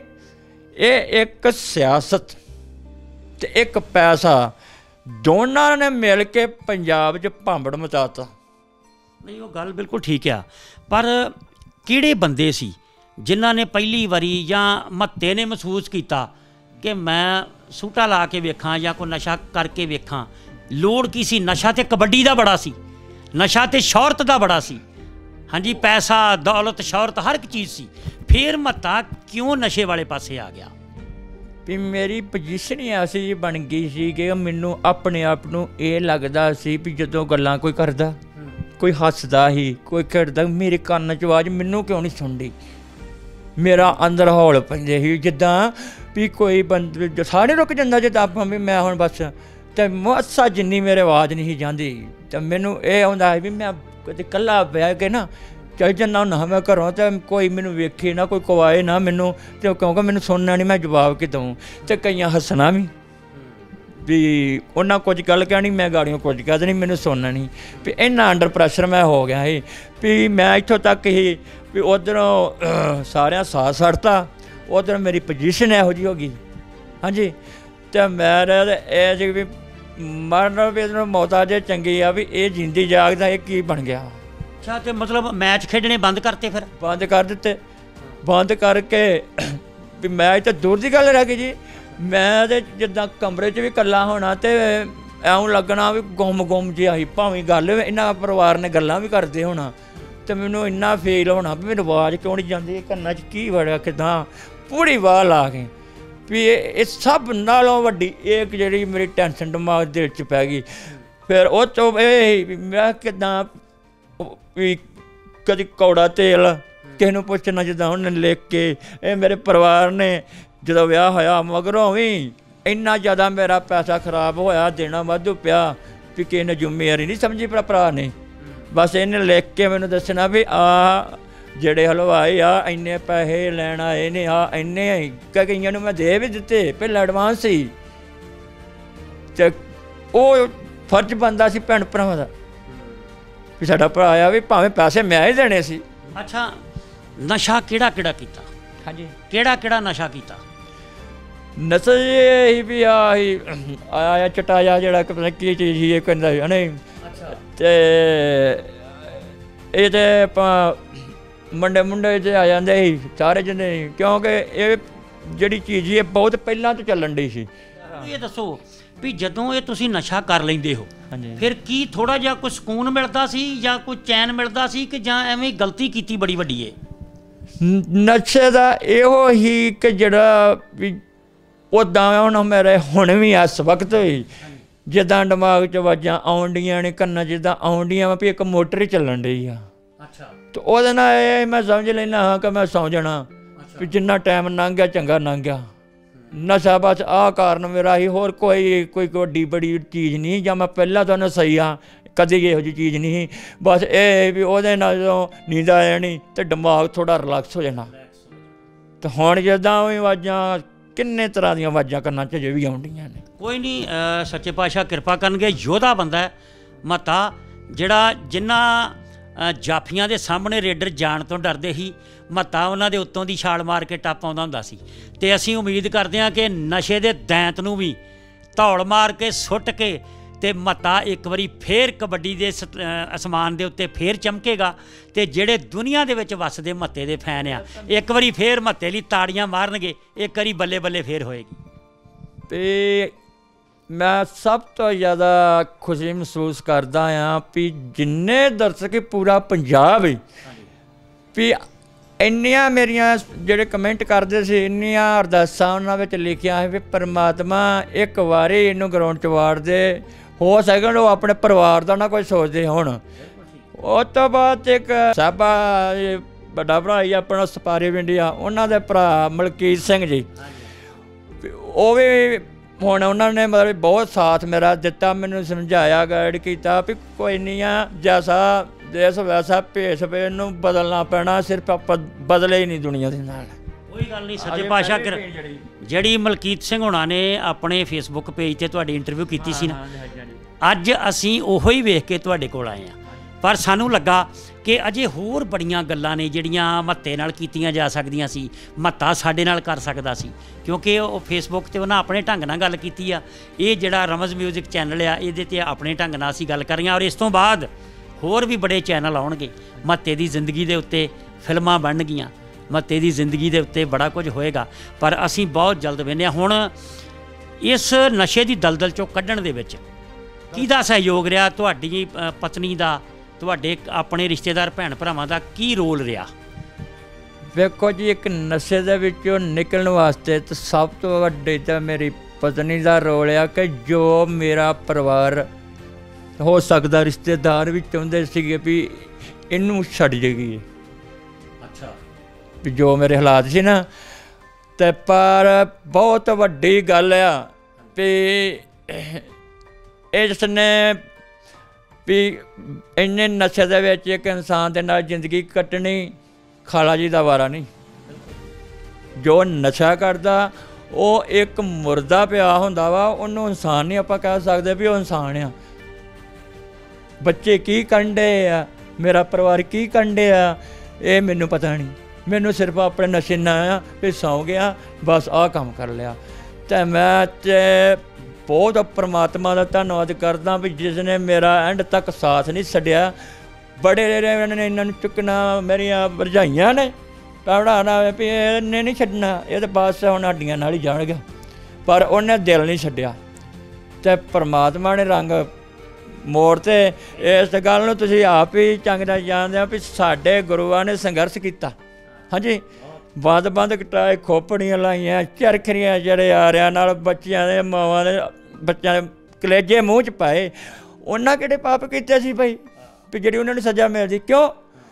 ਇਹ ਇੱਕ ਸਿਆਸਤ ਅਤੇ ਇੱਕ ਪੈਸਾ ਦੋਨਾਂ ਨੇ ਮਿਲ ਕੇ ਪੰਜਾਬ 'ਚ ਭਾਂਬੜ ਮਚਾਤਾ। ਨਹੀਂ, ਉਹ ਗੱਲ ਬਿਲਕੁਲ ਠੀਕ ਆ, ਪਰ ਕਿਹੜੇ ਬੰਦੇ ਸੀ ਜਿਨ੍ਹਾਂ ਨੇ ਪਹਿਲੀ ਵਾਰੀ ਜਾਂ ਮਹੱਤੇ ਨੇ ਮਹਿਸੂਸ ਕੀਤਾ ਕਿ ਮੈਂ ਸੂਟਾ ਲਾ ਕੇ ਵੇਖਾਂ ਜਾਂ ਕੋਈ ਨਸ਼ਾ ਕਰਕੇ ਵੇਖਾਂ? ਲੋੜ ਕੀ ਸੀ? ਨਸ਼ਾ ਤੇ ਕਬੱਡੀ ਦਾ ਬੜਾ ਸੀ, ਨਸ਼ਾ ਤੇ ਸ਼ੌਹਰਤ ਦਾ ਬੜਾ ਸੀ। ਹਾਂਜੀ, ਪੈਸਾ ਦੌਲਤ ਸ਼ੌਹਰਤ ਹਰ ਇੱਕ ਚੀਜ਼ ਸੀ। ਫਿਰ ਮਹੱਤਾ ਕਿਉਂ ਨਸ਼ੇ ਵਾਲੇ ਪਾਸੇ ਆ ਗਿਆ?
ਵੀ ਮੇਰੀ ਪੋਜੀਸ਼ਨ ਹੀ ਐਸੀ ਬਣ ਗਈ ਸੀ ਕਿ ਮੈਨੂੰ ਆਪਣੇ ਆਪ ਨੂੰ ਇਹ ਲੱਗਦਾ ਸੀ ਵੀ ਜਦੋਂ ਗੱਲਾਂ ਕੋਈ ਕਰਦਾ, ਕੋਈ ਹੱਸਦਾ ਸੀ, ਕੋਈ ਖੇਡਦਾ, ਮੇਰੇ ਕੰਨ 'ਚ ਆਵਾਜ਼ ਮੈਨੂੰ ਕਿਉਂ ਨਹੀਂ ਸੁਣਦੀ? ਮੇਰਾ ਅੰਦਰ ਹੌਲ ਪੈਂਦੇ ਸੀ ਜਿੱਦਾਂ ਵੀ ਕੋਈ ਬੰਦੇ ਸਾਰੇ ਰੁਕ ਜਾਂਦਾ ਜਿੱਦਾਂ ਆਪਾਂ ਵੀ ਮੈਂ ਹੁਣ ਬਸ। ਅਤੇ ਮਾਸਾ ਜਿੰਨੀ ਮੇਰੇ ਆਵਾਜ਼ ਨਹੀਂ ਜਾਂਦੀ ਅਤੇ ਮੈਨੂੰ ਇਹ ਆਉਂਦਾ ਵੀ ਮੈਂ ਕਦੇ ਇਕੱਲਾ ਬਹਿ ਕੇ ਨਾ ਚੱਲ ਜਾਂਦਾ ਹੁੰਦਾ ਮੈਂ ਘਰੋਂ, ਅਤੇ ਕੋਈ ਮੈਨੂੰ ਵੇਖੇ ਨਾ, ਕੋਈ ਕਵਾਏ ਨਾ ਮੈਨੂੰ, ਅਤੇ ਕਿਉਂਕਿ ਮੈਨੂੰ ਸੁਣਨਾ ਨਹੀਂ, ਮੈਂ ਜਵਾਬ ਕਿ ਦਊਂ। ਅਤੇ ਕਈਆਂ ਹੱਸਣਾ ਵੀ ਉਹਨਾਂ ਕੁਝ ਗੱਲ ਕਹਿਣੀ, ਮੈਂ ਗਾੜੀਆਂ ਕੁਝ ਕਹਿ ਦੇਣੀ, ਮੈਨੂੰ ਸੁਣਨਾ ਨਹੀਂ। ਵੀ ਇੰਨਾ ਅੰਡਰ ਪ੍ਰੈਸ਼ਰ ਮੈਂ ਹੋ ਗਿਆ ਸੀ ਵੀ ਮੈਂ ਇੱਥੋਂ ਤੱਕ ਹੀ ਵੀ ਉੱਧਰੋਂ ਸਾਰਿਆਂ ਸਾਥ ਛੱਡਤਾ, ਉੱਧਰ ਮੇਰੀ ਪੋਜੀਸ਼ਨ ਇਹੋ ਜਿਹੀ ਹੋ ਗਈ। ਹਾਂਜੀ, ਅਤੇ ਮੇਰਾ ਇਹ ਸੀ ਵੀ ਮਰਨ ਵੀ ਇਹਨੂੰ ਮੌਤਾਂ ਜੇ ਚੰਗੀ ਆ ਵੀ ਇਹ ਜਿੰਦੀ ਜਾਗਦਾ ਇਹ ਕੀ ਬਣ ਗਿਆ।
ਅੱਛਾ, ਅਤੇ ਮਤਲਬ ਮੈਚ ਖੇਡਣੇ ਬੰਦ ਕਰਤੇ? ਫਿਰ
ਬੰਦ ਕਰ ਦਿੱਤੇ। ਬੰਦ ਕਰਕੇ ਵੀ ਮੈਚ ਤਾਂ ਦੂਰ ਦੀ ਗੱਲ ਰਹਿ ਗਈ ਜੀ। ਮੈਂ ਤਾਂ ਜਿੱਦਾਂ ਕਮਰੇ 'ਚ ਵੀ ਇਕੱਲਾ ਹੋਣਾ ਅਤੇ ਐਉਂ ਲੱਗਣਾ ਵੀ ਗੁੰਮ ਜਿਹਾ ਸੀ, ਭਾਵੇਂ ਗੱਲ ਇਹਨਾਂ ਪਰਿਵਾਰ ਨੇ ਗੱਲਾਂ ਵੀ ਕਰਦੇ ਹੋਣਾ ਅਤੇ ਮੈਨੂੰ ਇੰਨਾ ਫੀਲ ਹੋਣਾ ਵੀ ਮੇਰੀ ਆਵਾਜ਼ ਕਿਉਂ ਨਹੀਂ ਜਾਂਦੀ, ਕੰਨਾਂ 'ਚ ਕੀ ਵੜਿਆ, ਕਿੱਦਾਂ ਪੂਰੀ ਆਵਾਜ਼ ਲਾ ਕੇ ਵੀ ਇਹ ਸਭ ਨਾਲੋਂ ਵੱਡੀ ਇੱਕ ਜਿਹੜੀ ਮੇਰੀ ਟੈਨਸ਼ਨ ਦਿਮਾਗ ਦਿਲ 'ਚ ਪੈ ਗਈ। ਫਿਰ ਉਹ ਤੋਂ ਇਹ ਮੈਂ ਕਿੱਦਾਂ ਵੀ कभी कौड़ा तेल किसी नूं पुछना जिद्दां उन्हें लिख के ये मेरे परिवार ने जो विआह होया मगरों भी इन्ना ज़्यादा मेरा पैसा खराब होया देना वाधू पिया भी किसी ने जिम्मेवारी नहीं समझी भरा ने बस इन्हें लिख के मैनूं दसना भी आ ਜਿਹੜੇ ਹਲਵਾਈ ਆ ਇੰਨੇ ਪੈਸੇ ਲੈਣ ਆਏ ਨੇ ਆ ਇੰਨੇ ਕਈਆਂ ਨੂੰ ਮੈਂ ਦੇ ਵੀ ਦਿੱਤੇ ਪਹਿਲਾਂ ਐਡਵਾਂਸ ਸੀ ਤੇ ਉਹ ਫਰਜ਼ ਬਣਦਾ ਸੀ ਭੈਣ ਭਰਾਵਾਂ ਦਾ ਵੀ ਸਾਡਾ ਭਰਾ ਆ ਵੀ ਭਾਵੇਂ ਪੈਸੇ ਮੈਂ ਹੀ ਦੇਣੇ ਸੀ।
ਅੱਛਾ ਨਸ਼ਾ ਕਿਹੜਾ ਕਿਹੜਾ ਕੀਤਾ?
ਹਾਂਜੀ
ਕਿਹੜਾ ਕਿਹੜਾ ਨਸ਼ਾ ਕੀਤਾ?
ਨਸ਼ਾ ਇਹ ਵੀ ਆਇਆ ਚਟਾਇਆ ਜਿਹੜਾ ਕਿ ਪਤਾ ਕੀ ਚੀਜ਼ ਸੀ ਇਹ ਕਹਿੰਦਾ ਹੈ ਨਹੀਂ। ਅੱਛਾ ਤੇ ਇਹ ਤੇ ਆਪਾਂ ਮੁੰਡੇ ਮੁੰਡੇ 'ਚ ਆ ਜਾਂਦੇ ਸੀ ਸਾਰੇ ਜਣੇ ਕਿਉਂਕਿ ਇਹ ਜਿਹੜੀ ਚੀਜ਼ ਇਹ ਬਹੁਤ ਪਹਿਲਾਂ ਤੋਂ ਚੱਲਣ ਡਈ ਸੀ।
ਇਹ ਦੱਸੋ ਵੀ ਜਦੋਂ ਇਹ ਤੁਸੀਂ ਨਸ਼ਾ ਕਰ ਲੈਂਦੇ ਹੋ ਫਿਰ ਕੀ ਥੋੜਾ ਜਿਹਾ ਕੋਈ ਸਕੂਨ ਮਿਲਦਾ ਸੀ ਜਾਂ ਕੋਈ ਚੈਨ ਮਿਲਦਾ ਸੀ ਕਿ ਜਾਂ ਐਵੇਂ ਗਲਤੀ ਕੀਤੀ ਬੜੀ ਵੱਡੀ ਏ?
ਨਸ਼ੇ ਦਾ ਇਹੋ ਹੀ ਕਿ ਜਿਹੜਾ ਵੀ ਉੱਦਾਂ ਹੁਣ ਮੇਰੇ ਹੁਣ ਵੀ ਇਸ ਵਕਤ ਵੀ ਜਿੱਦਾਂ ਦਿਮਾਗ 'ਚ ਆਵਾਜ਼ਾਂ ਆਉਣ ਡੀਆਂ ਨੇ ਕੰਨਾਂ ਜਿੱਦਾਂ ਆਉਣ ਡੀਆਂ ਵੀ ਇੱਕ ਮੋਟਰ ਹੀ ਚੱਲਣ ਡਈ ਆ। ਅੱਛਾ ਤੇ ਉਹਦੇ ਨਾਲ ਇਹ ਮੈਂ ਸਮਝ ਲੈਂਦਾ ਹਾਂ ਕਿ ਮੈਂ ਸੌਂ ਜਾਣਾ ਵੀ ਜਿੰਨਾ ਟਾਈਮ ਲੰਘ ਗਿਆ ਚੰਗਾ ਲੰਘ ਗਿਆ। ਨਸ਼ਾ ਬਸ ਆਹ ਕਾਰਨ ਮੇਰਾ ਹੀ ਹੋਰ ਕੋਈ ਵੱਡੀ ਬੜੀ ਚੀਜ਼ ਨਹੀਂ ਜਾਂ ਮੈਂ ਪਹਿਲਾਂ ਤੋਂ ਸਹੀ ਹਾਂ ਕਦੇ ਇਹੋ ਜਿਹੀ ਚੀਜ਼ ਨਹੀਂ ਬਸ ਇਹ ਵੀ ਉਹਦੇ ਨਾਲ ਜਦੋਂ ਨੀਂਦ ਆ ਜਾਣੀ ਅਤੇ ਦਿਮਾਗ ਥੋੜ੍ਹਾ ਰਿਲੈਕਸ ਹੋ ਜਾਣਾ। ਅਤੇ ਹੁਣ ਜਿੱਦਾਂ ਵੀ ਆਵਾਜ਼ਾਂ ਕਿੰਨੇ ਤਰ੍ਹਾਂ ਦੀਆਂ ਆਵਾਜ਼ਾਂ ਕੰਨਾਂ 'ਚ ਅਜੇ ਵੀ ਆਉਂਦੀਆਂ ਨੇ।
ਕੋਈ ਨਹੀਂ ਸੱਚੇ ਪਾਤਸ਼ਾਹ ਕਿਰਪਾ ਕਰਨਗੇ। ਯੋਧਾ ਬੰਦਾ ਮਹੱਤਾ ਜਿਹੜਾ ਜਿਨ੍ਹਾਂ ਜਾਫੀਆਂ ਦੇ ਸਾਹਮਣੇ ਰੇਡਰ ਜਾਣ ਤੋਂ ਡਰਦੇ ਸੀ ਮਹੱਤਾ ਉਹਨਾਂ ਦੇ ਉੱਤੋਂ ਦੀ ਛਾਲ ਮਾਰ ਕੇ ਟੱਪ ਆਉਂਦਾ ਹੁੰਦਾ ਸੀ। ਅਤੇ ਅਸੀਂ ਉਮੀਦ ਕਰਦੇ ਹਾਂ ਕਿ ਨਸ਼ੇ ਦੇ ਦੈਂਤ ਨੂੰ ਵੀ ਧੌਲ ਮਾਰ ਕੇ ਸੁੱਟ ਕੇ ਅਤੇ ਮਹੱਤਾ ਇੱਕ ਵਾਰੀ ਫੇਰ ਕਬੱਡੀ ਦੇ ਅਸਮਾਨ ਦੇ ਉੱਤੇ ਫੇਰ ਚਮਕੇਗਾ ਅਤੇ ਜਿਹੜੇ ਦੁਨੀਆ ਦੇ ਵਿੱਚ ਵੱਸਦੇ ਮਹੱਤੇ ਦੇ ਫੈਨ ਆ ਇੱਕ ਵਾਰੀ ਫੇਰ ਮਹੱਤੇ ਲਈ ਤਾੜੀਆਂ ਮਾਰਨਗੇ। ਇੱਕ ਵਾਰੀ ਬੱਲੇ ਬੱਲੇ ਫੇਰ ਹੋਏਗੀ।
ਅਤੇ ਮੈਂ ਸਭ ਤੋਂ ਜ਼ਿਆਦਾ ਖੁਸ਼ੀ ਮਹਿਸੂਸ ਕਰਦਾ ਹਾਂ ਵੀ ਜਿੰਨੇ ਦਰਸ਼ਕ ਪੂਰਾ ਪੰਜਾਬ ਹੀ ਵੀ ਇੰਨੀਆਂ ਮੇਰੀਆਂ ਜਿਹੜੇ ਕਮੈਂਟ ਕਰਦੇ ਸੀ ਇੰਨੀਆਂ ਅਰਦਾਸਾਂ ਉਹਨਾਂ ਵਿੱਚ ਲਿਖੀਆਂ ਸੀ ਵੀ ਪਰਮਾਤਮਾ ਇੱਕ ਵਾਰੀ ਇਹਨੂੰ ਗਰਾਊਂਡ 'ਚ ਵਾੜ ਦੇ ਹੋ ਸਕਣ ਉਹ ਆਪਣੇ ਪਰਿਵਾਰ ਦਾ ਨਾ ਕੋਈ ਸੋਚਦੇ ਹੁਣ। ਉਸ ਤੋਂ ਬਾਅਦ ਇੱਕ ਸਾਬਾ ਵੱਡਾ ਭਰਾ ਹੀ ਆਪਣਾ ਸਪਾਰੇ ਪਿੰਡੀ ਆ ਉਹਨਾਂ ਦੇ ਭਰਾ ਮਲਕੀਤ ਸਿੰਘ ਜੀ ਉਹ ਵੀ ਹੁਣ ਉਹਨਾਂ ਨੇ ਮਤਲਬ ਬਹੁਤ ਸਾਥ ਮੇਰਾ ਦਿੱਤਾ ਮੈਨੂੰ ਸਮਝਾਇਆ ਗਾਈਡ ਕੀਤਾ ਵੀ ਕੋਈ ਨਹੀਂ ਆ ਜੈਸਾ ਦੇਸ ਵੈਸਾ ਭੇਸ ਵੇ ਇਹਨੂੰ ਬਦਲਣਾ ਪੈਣਾ ਸਿਰਫ ਆਪਾਂ ਬਦਲੇ ਹੀ ਨਹੀਂ ਦੁਨੀਆ ਦੇ ਨਾਲ।
ਕੋਈ ਗੱਲ ਨਹੀਂ ਸੱਚੇ ਪਾਤਸ਼ਾਹ ਜਿਹੜੀ ਮਲਕੀਤ ਸਿੰਘ ਹੋਣਾ ਨੇ ਆਪਣੇ ਫੇਸਬੁੱਕ ਪੇਜ 'ਤੇ ਤੁਹਾਡੀ ਇੰਟਰਵਿਊ ਕੀਤੀ ਸੀ ਨਾ ਅੱਜ ਅਸੀਂ ਉਹੋ ਹੀ ਵੇਖ ਕੇ ਤੁਹਾਡੇ ਕੋਲ ਆਏ ਹਾਂ ਪਰ ਸਾਨੂੰ ਲੱਗਾ ਕਿ ਅਜੇ ਹੋਰ ਬੜੀਆਂ ਗੱਲਾਂ ਨੇ ਜਿਹੜੀਆਂ ਮਹੱਤੇ ਨਾਲ ਕੀਤੀਆਂ ਜਾ ਸਕਦੀਆਂ ਸੀ ਮਹੱਤਾ ਸਾਡੇ ਨਾਲ ਕਰ ਸਕਦਾ ਸੀ ਕਿਉਂਕਿ ਉਹ ਫੇਸਬੁੱਕ 'ਤੇ ਉਹਨਾਂ ਆਪਣੇ ਢੰਗ ਨਾਲ ਗੱਲ ਕੀਤੀ ਆ। ਇਹ ਜਿਹੜਾ ਰਮਜ਼ ਮਿਊਜ਼ਿਕ ਚੈਨਲ ਆ ਇਹਦੇ 'ਤੇ ਆਪਣੇ ਢੰਗ ਨਾਲ ਅਸੀਂ ਗੱਲ ਕਰੀਆਂ ਔਰ ਇਸ ਤੋਂ ਬਾਅਦ ਹੋਰ ਵੀ ਬੜੇ ਚੈਨਲ ਆਉਣਗੇ। ਮਹੱਤੇ ਦੀ ਜ਼ਿੰਦਗੀ ਦੇ ਉੱਤੇ ਫਿਲਮਾਂ ਬਣਨਗੀਆਂ ਮਹੱਤੇ ਦੀ ਜ਼ਿੰਦਗੀ ਦੇ ਉੱਤੇ ਬੜਾ ਕੁਝ ਹੋਏਗਾ ਪਰ ਅਸੀਂ ਬਹੁਤ ਜਲਦ ਵੇਖਦੇ ਹਾਂ। ਹੁਣ ਇਸ ਨਸ਼ੇ ਦੀ ਦਲਦਲ 'ਚੋਂ ਕੱਢਣ ਦੇ ਵਿੱਚ ਕਿਹਦਾ ਸਹਿਯੋਗ ਰਿਹਾ? ਤੁਹਾਡੀ ਪਤਨੀ ਦਾ ਤੁਹਾਡੇ ਆਪਣੇ ਰਿਸ਼ਤੇਦਾਰ ਭੈਣ ਭਰਾਵਾਂ ਦਾ ਕੀ ਰੋਲ ਰਿਹਾ?
ਵੇਖੋ ਜੀ ਇੱਕ ਨਸ਼ੇ ਦੇ ਵਿੱਚੋਂ ਨਿਕਲਣ ਵਾਸਤੇ ਤਾਂ ਸਭ ਤੋਂ ਵੱਡੇ ਤਾਂ ਮੇਰੀ ਪਤਨੀ ਦਾ ਰੋਲ ਆ ਕਿ ਜੋ ਮੇਰਾ ਪਰਿਵਾਰ ਹੋ ਸਕਦਾ ਰਿਸ਼ਤੇਦਾਰ ਵੀ ਚਾਹੁੰਦੇ ਸੀਗੇ ਵੀ ਇਹਨੂੰ ਛੱਡ ਜਾਈਏ। ਅੱਛਾ ਵੀ ਜੋ ਮੇਰੇ ਹਾਲਾਤ ਸੀ ਨਾ ਅਤੇ ਪਰ ਬਹੁਤ ਵੱਡੀ ਗੱਲ ਆ ਵੀ ਇਸ ਨੇ ਵੀ ਇੰਨੇ ਨਸ਼ੇ ਦੇ ਵਿੱਚ ਇੱਕ ਇਨਸਾਨ ਦੇ ਨਾਲ ਜ਼ਿੰਦਗੀ ਕੱਟਣੀ ਖਾਲਾ ਜੀ ਦਾ ਵਾਰਾ ਨਹੀਂ। ਜੋ ਨਸ਼ਾ ਕਰਦਾ ਉਹ ਇੱਕ ਮੁਰਦਾ ਪਿਆ ਹੁੰਦਾ ਵਾ ਉਹਨੂੰ ਇਨਸਾਨ ਨਹੀਂ ਆਪਾਂ ਕਹਿ ਸਕਦੇ ਵੀ ਉਹ ਇਨਸਾਨ ਆ। ਬੱਚੇ ਕੀ ਕਰਨ ਡੇ ਆ ਮੇਰਾ ਪਰਿਵਾਰ ਕੀ ਕਰਨ ਡੇ ਆ ਇਹ ਮੈਨੂੰ ਪਤਾ ਨਹੀਂ। ਮੈਨੂੰ ਸਿਰਫ ਆਪਣੇ ਨਸ਼ੇ ਨਾਲ ਆ ਵੀ ਸੌਂ ਗਿਆ ਬਸ ਆਹ ਕੰਮ ਕਰ ਲਿਆ। ਅਤੇ ਮੈਂ ਤੇ ਬਹੁਤ ਪਰਮਾਤਮਾ ਦਾ ਧੰਨਵਾਦ ਕਰਦਾ ਵੀ ਜਿਸ ਨੇ ਮੇਰਾ ਐਂਡ ਤੱਕ ਸਾਥ ਨਹੀਂ ਛੱਡਿਆ। ਬੜੇ ਨੇ ਇਹਨਾਂ ਨੂੰ ਚੁੱਕਣਾ ਮੇਰੀਆਂ ਭਰਜਾਈਆਂ ਨੇ ਪੜਾਣਾ ਵੀ ਇਹਨੇ ਨਹੀਂ ਛੱਡਣਾ ਇਹ ਤਾਂ ਬਸ ਹੁਣ ਹੱਡੀਆਂ ਨਾਲ ਹੀ ਜਾਣਗੇ ਪਰ ਉਹਨੇ ਦਿਲ ਨਹੀਂ ਛੱਡਿਆ। ਅਤੇ ਪਰਮਾਤਮਾ ਨੇ ਰੰਗ ਮੋੜ 'ਤੇ ਇਸ ਗੱਲ ਨੂੰ ਤੁਸੀਂ ਆਪ ਹੀ ਚੰਗੀ ਤਰ੍ਹਾਂ ਜਾਣਦੇ ਹੋ ਵੀ ਸਾਡੇ ਗੁਰੂਆਂ ਨੇ ਸੰਘਰਸ਼ ਕੀਤਾ। ਹਾਂਜੀ ਬੰਦ ਕਟਾਏ ਖੋਪੜੀਆਂ ਲਾਈਆਂ ਚਰਖੜੀਆਂ ਜਿਹੜੇ ਆਰਿਆਂ ਨਾਲ ਬੱਚਿਆਂ ਦੇ ਮਾਵਾਂ ਦੇ ਬੱਚਿਆਂ ਦੇ ਕਲੇਜੇ ਮੂੰਹ 'ਚ ਪਾਏ। ਉਹਨਾਂ ਕਿਹੜੇ ਪਾਪ ਕੀਤੇ ਸੀ ਭਾਈ ਵੀ ਜਿਹੜੀ ਉਹਨਾਂ ਨੂੰ ਸਜ਼ਾ ਮਿਲਦੀ? ਕਿਉਂ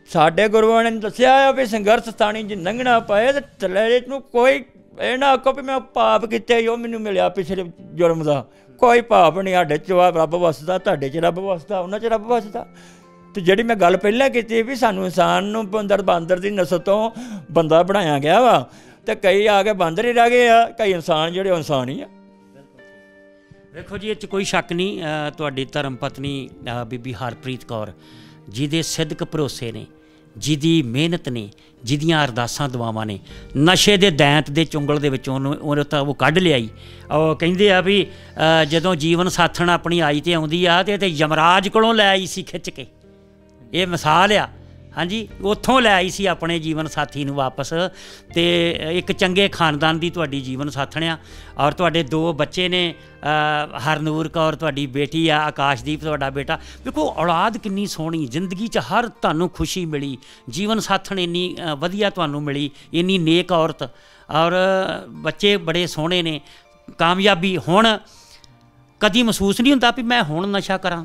ਸਾਡੇ ਗੁਰੂਆਂ ਨੇ ਦੱਸਿਆ ਆ ਵੀ ਸੰਘਰਸ਼ ਥਾਣੀ 'ਚ ਲੰਘਣਾ ਪਏ ਤੇ ਥੱਲੇ ਨੂੰ ਕੋਈ ਇਹ ਨਾ ਆਖੋ ਵੀ ਮੈਂ ਪਾਪ ਕੀਤੇ ਉਹ ਮੈਨੂੰ ਮਿਲਿਆ ਪਿਛਲੇ ਜੁਰਮ ਦਾ। ਕੋਈ ਪਾਪ ਨਹੀਂ ਸਾਡੇ 'ਚ ਰੱਬ ਵਸਦਾ, ਤੁਹਾਡੇ 'ਚ ਰੱਬ ਵਸਦਾ, ਉਹਨਾਂ 'ਚ ਰੱਬ ਵਸਦਾ। ਅਤੇ ਜਿਹੜੀ ਮੈਂ ਗੱਲ ਪਹਿਲਾਂ ਕੀਤੀ ਵੀ ਸਾਨੂੰ ਇਨਸਾਨ ਨੂੰ ਬਾਂਦਰ ਦੀ ਨਸਲ ਤੋਂ ਬੰਦਾ ਬਣਾਇਆ ਗਿਆ ਵਾ, ਅਤੇ ਕਈ ਆ ਕੇ ਬਾਂਦਰ ਹੀ ਰਹਿ ਗਏ ਆ, ਕਈ ਇਨਸਾਨ ਜਿਹੜੇ ਉਹ ਇਨਸਾਨ ਹੀ ਆ।
ਵੇਖੋ ਜੀ, ਇਹ 'ਚ ਕੋਈ ਸ਼ੱਕ ਨਹੀਂ, ਤੁਹਾਡੀ ਧਰਮ ਪਤਨੀ ਬੀਬੀ ਹਰਪ੍ਰੀਤ ਕੌਰ ਜਿਹਦੇ ਸਿਦਕ ਭਰੋਸੇ ਨੇ, ਜਿਹਦੀ ਮਿਹਨਤ ਨੇ, ਜਿਹਦੀਆਂ ਅਰਦਾਸਾਂ ਦੁਆਵਾਂ ਨੇ, ਨਸ਼ੇ ਦੇ ਦੈਂਤ ਦੇ ਚੁੰਗਲ ਦੇ ਵਿੱਚੋਂ ਉਹਨੂੰ ਤਾਂ ਉਹ ਕੱਢ ਲਿਆਈ। ਉਹ ਕਹਿੰਦੇ ਆ ਵੀ ਜਦੋਂ ਜੀਵਨ ਸਾਥਣ ਆਪਣੀ ਆਈ ਤੇ ਆਉਂਦੀ ਆ ਤੇ ਯਮਰਾਜ ਕੋਲੋਂ ਲੈ ਆਈ ਸੀ ਖਿੱਚ ਕੇ। ਇਹ ਮਿਸਾਲ ਆ, ਹਾਂਜੀ, ਉੱਥੋਂ ਲੈ ਆਈ ਸੀ ਆਪਣੇ ਜੀਵਨ ਸਾਥੀ ਨੂੰ ਵਾਪਸ। ਅਤੇ ਇੱਕ ਚੰਗੇ ਖਾਨਦਾਨ ਦੀ ਤੁਹਾਡੀ ਜੀਵਨ ਸਾਥਣ ਆ। ਔਰ ਤੁਹਾਡੇ 2 ਬੱਚੇ ਨੇ, ਹਰਨੂਰ ਕੌਰ ਤੁਹਾਡੀ ਬੇਟੀ ਆ, ਆਕਾਸ਼ਦੀਪ ਤੁਹਾਡਾ ਬੇਟਾ। ਵੇਖੋ ਔਲਾਦ ਕਿੰਨੀ ਸੋਹਣੀ, ਜ਼ਿੰਦਗੀ 'ਚ ਹਰ ਤੁਹਾਨੂੰ ਖੁਸ਼ੀ ਮਿਲੀ, ਜੀਵਨ ਸਾਥਣ ਇੰਨੀ ਵਧੀਆ ਤੁਹਾਨੂੰ ਮਿਲੀ, ਇੰਨੀ ਨੇਕ ਔਰਤ, ਔਰ ਬੱਚੇ ਬੜੇ ਸੋਹਣੇ ਨੇ, ਕਾਮਯਾਬੀ। ਹੁਣ ਕਦੀ ਮਹਿਸੂਸ ਨਹੀਂ ਹੁੰਦਾ ਵੀ ਮੈਂ ਹੁਣ ਨਸ਼ਾ ਕਰਾਂ?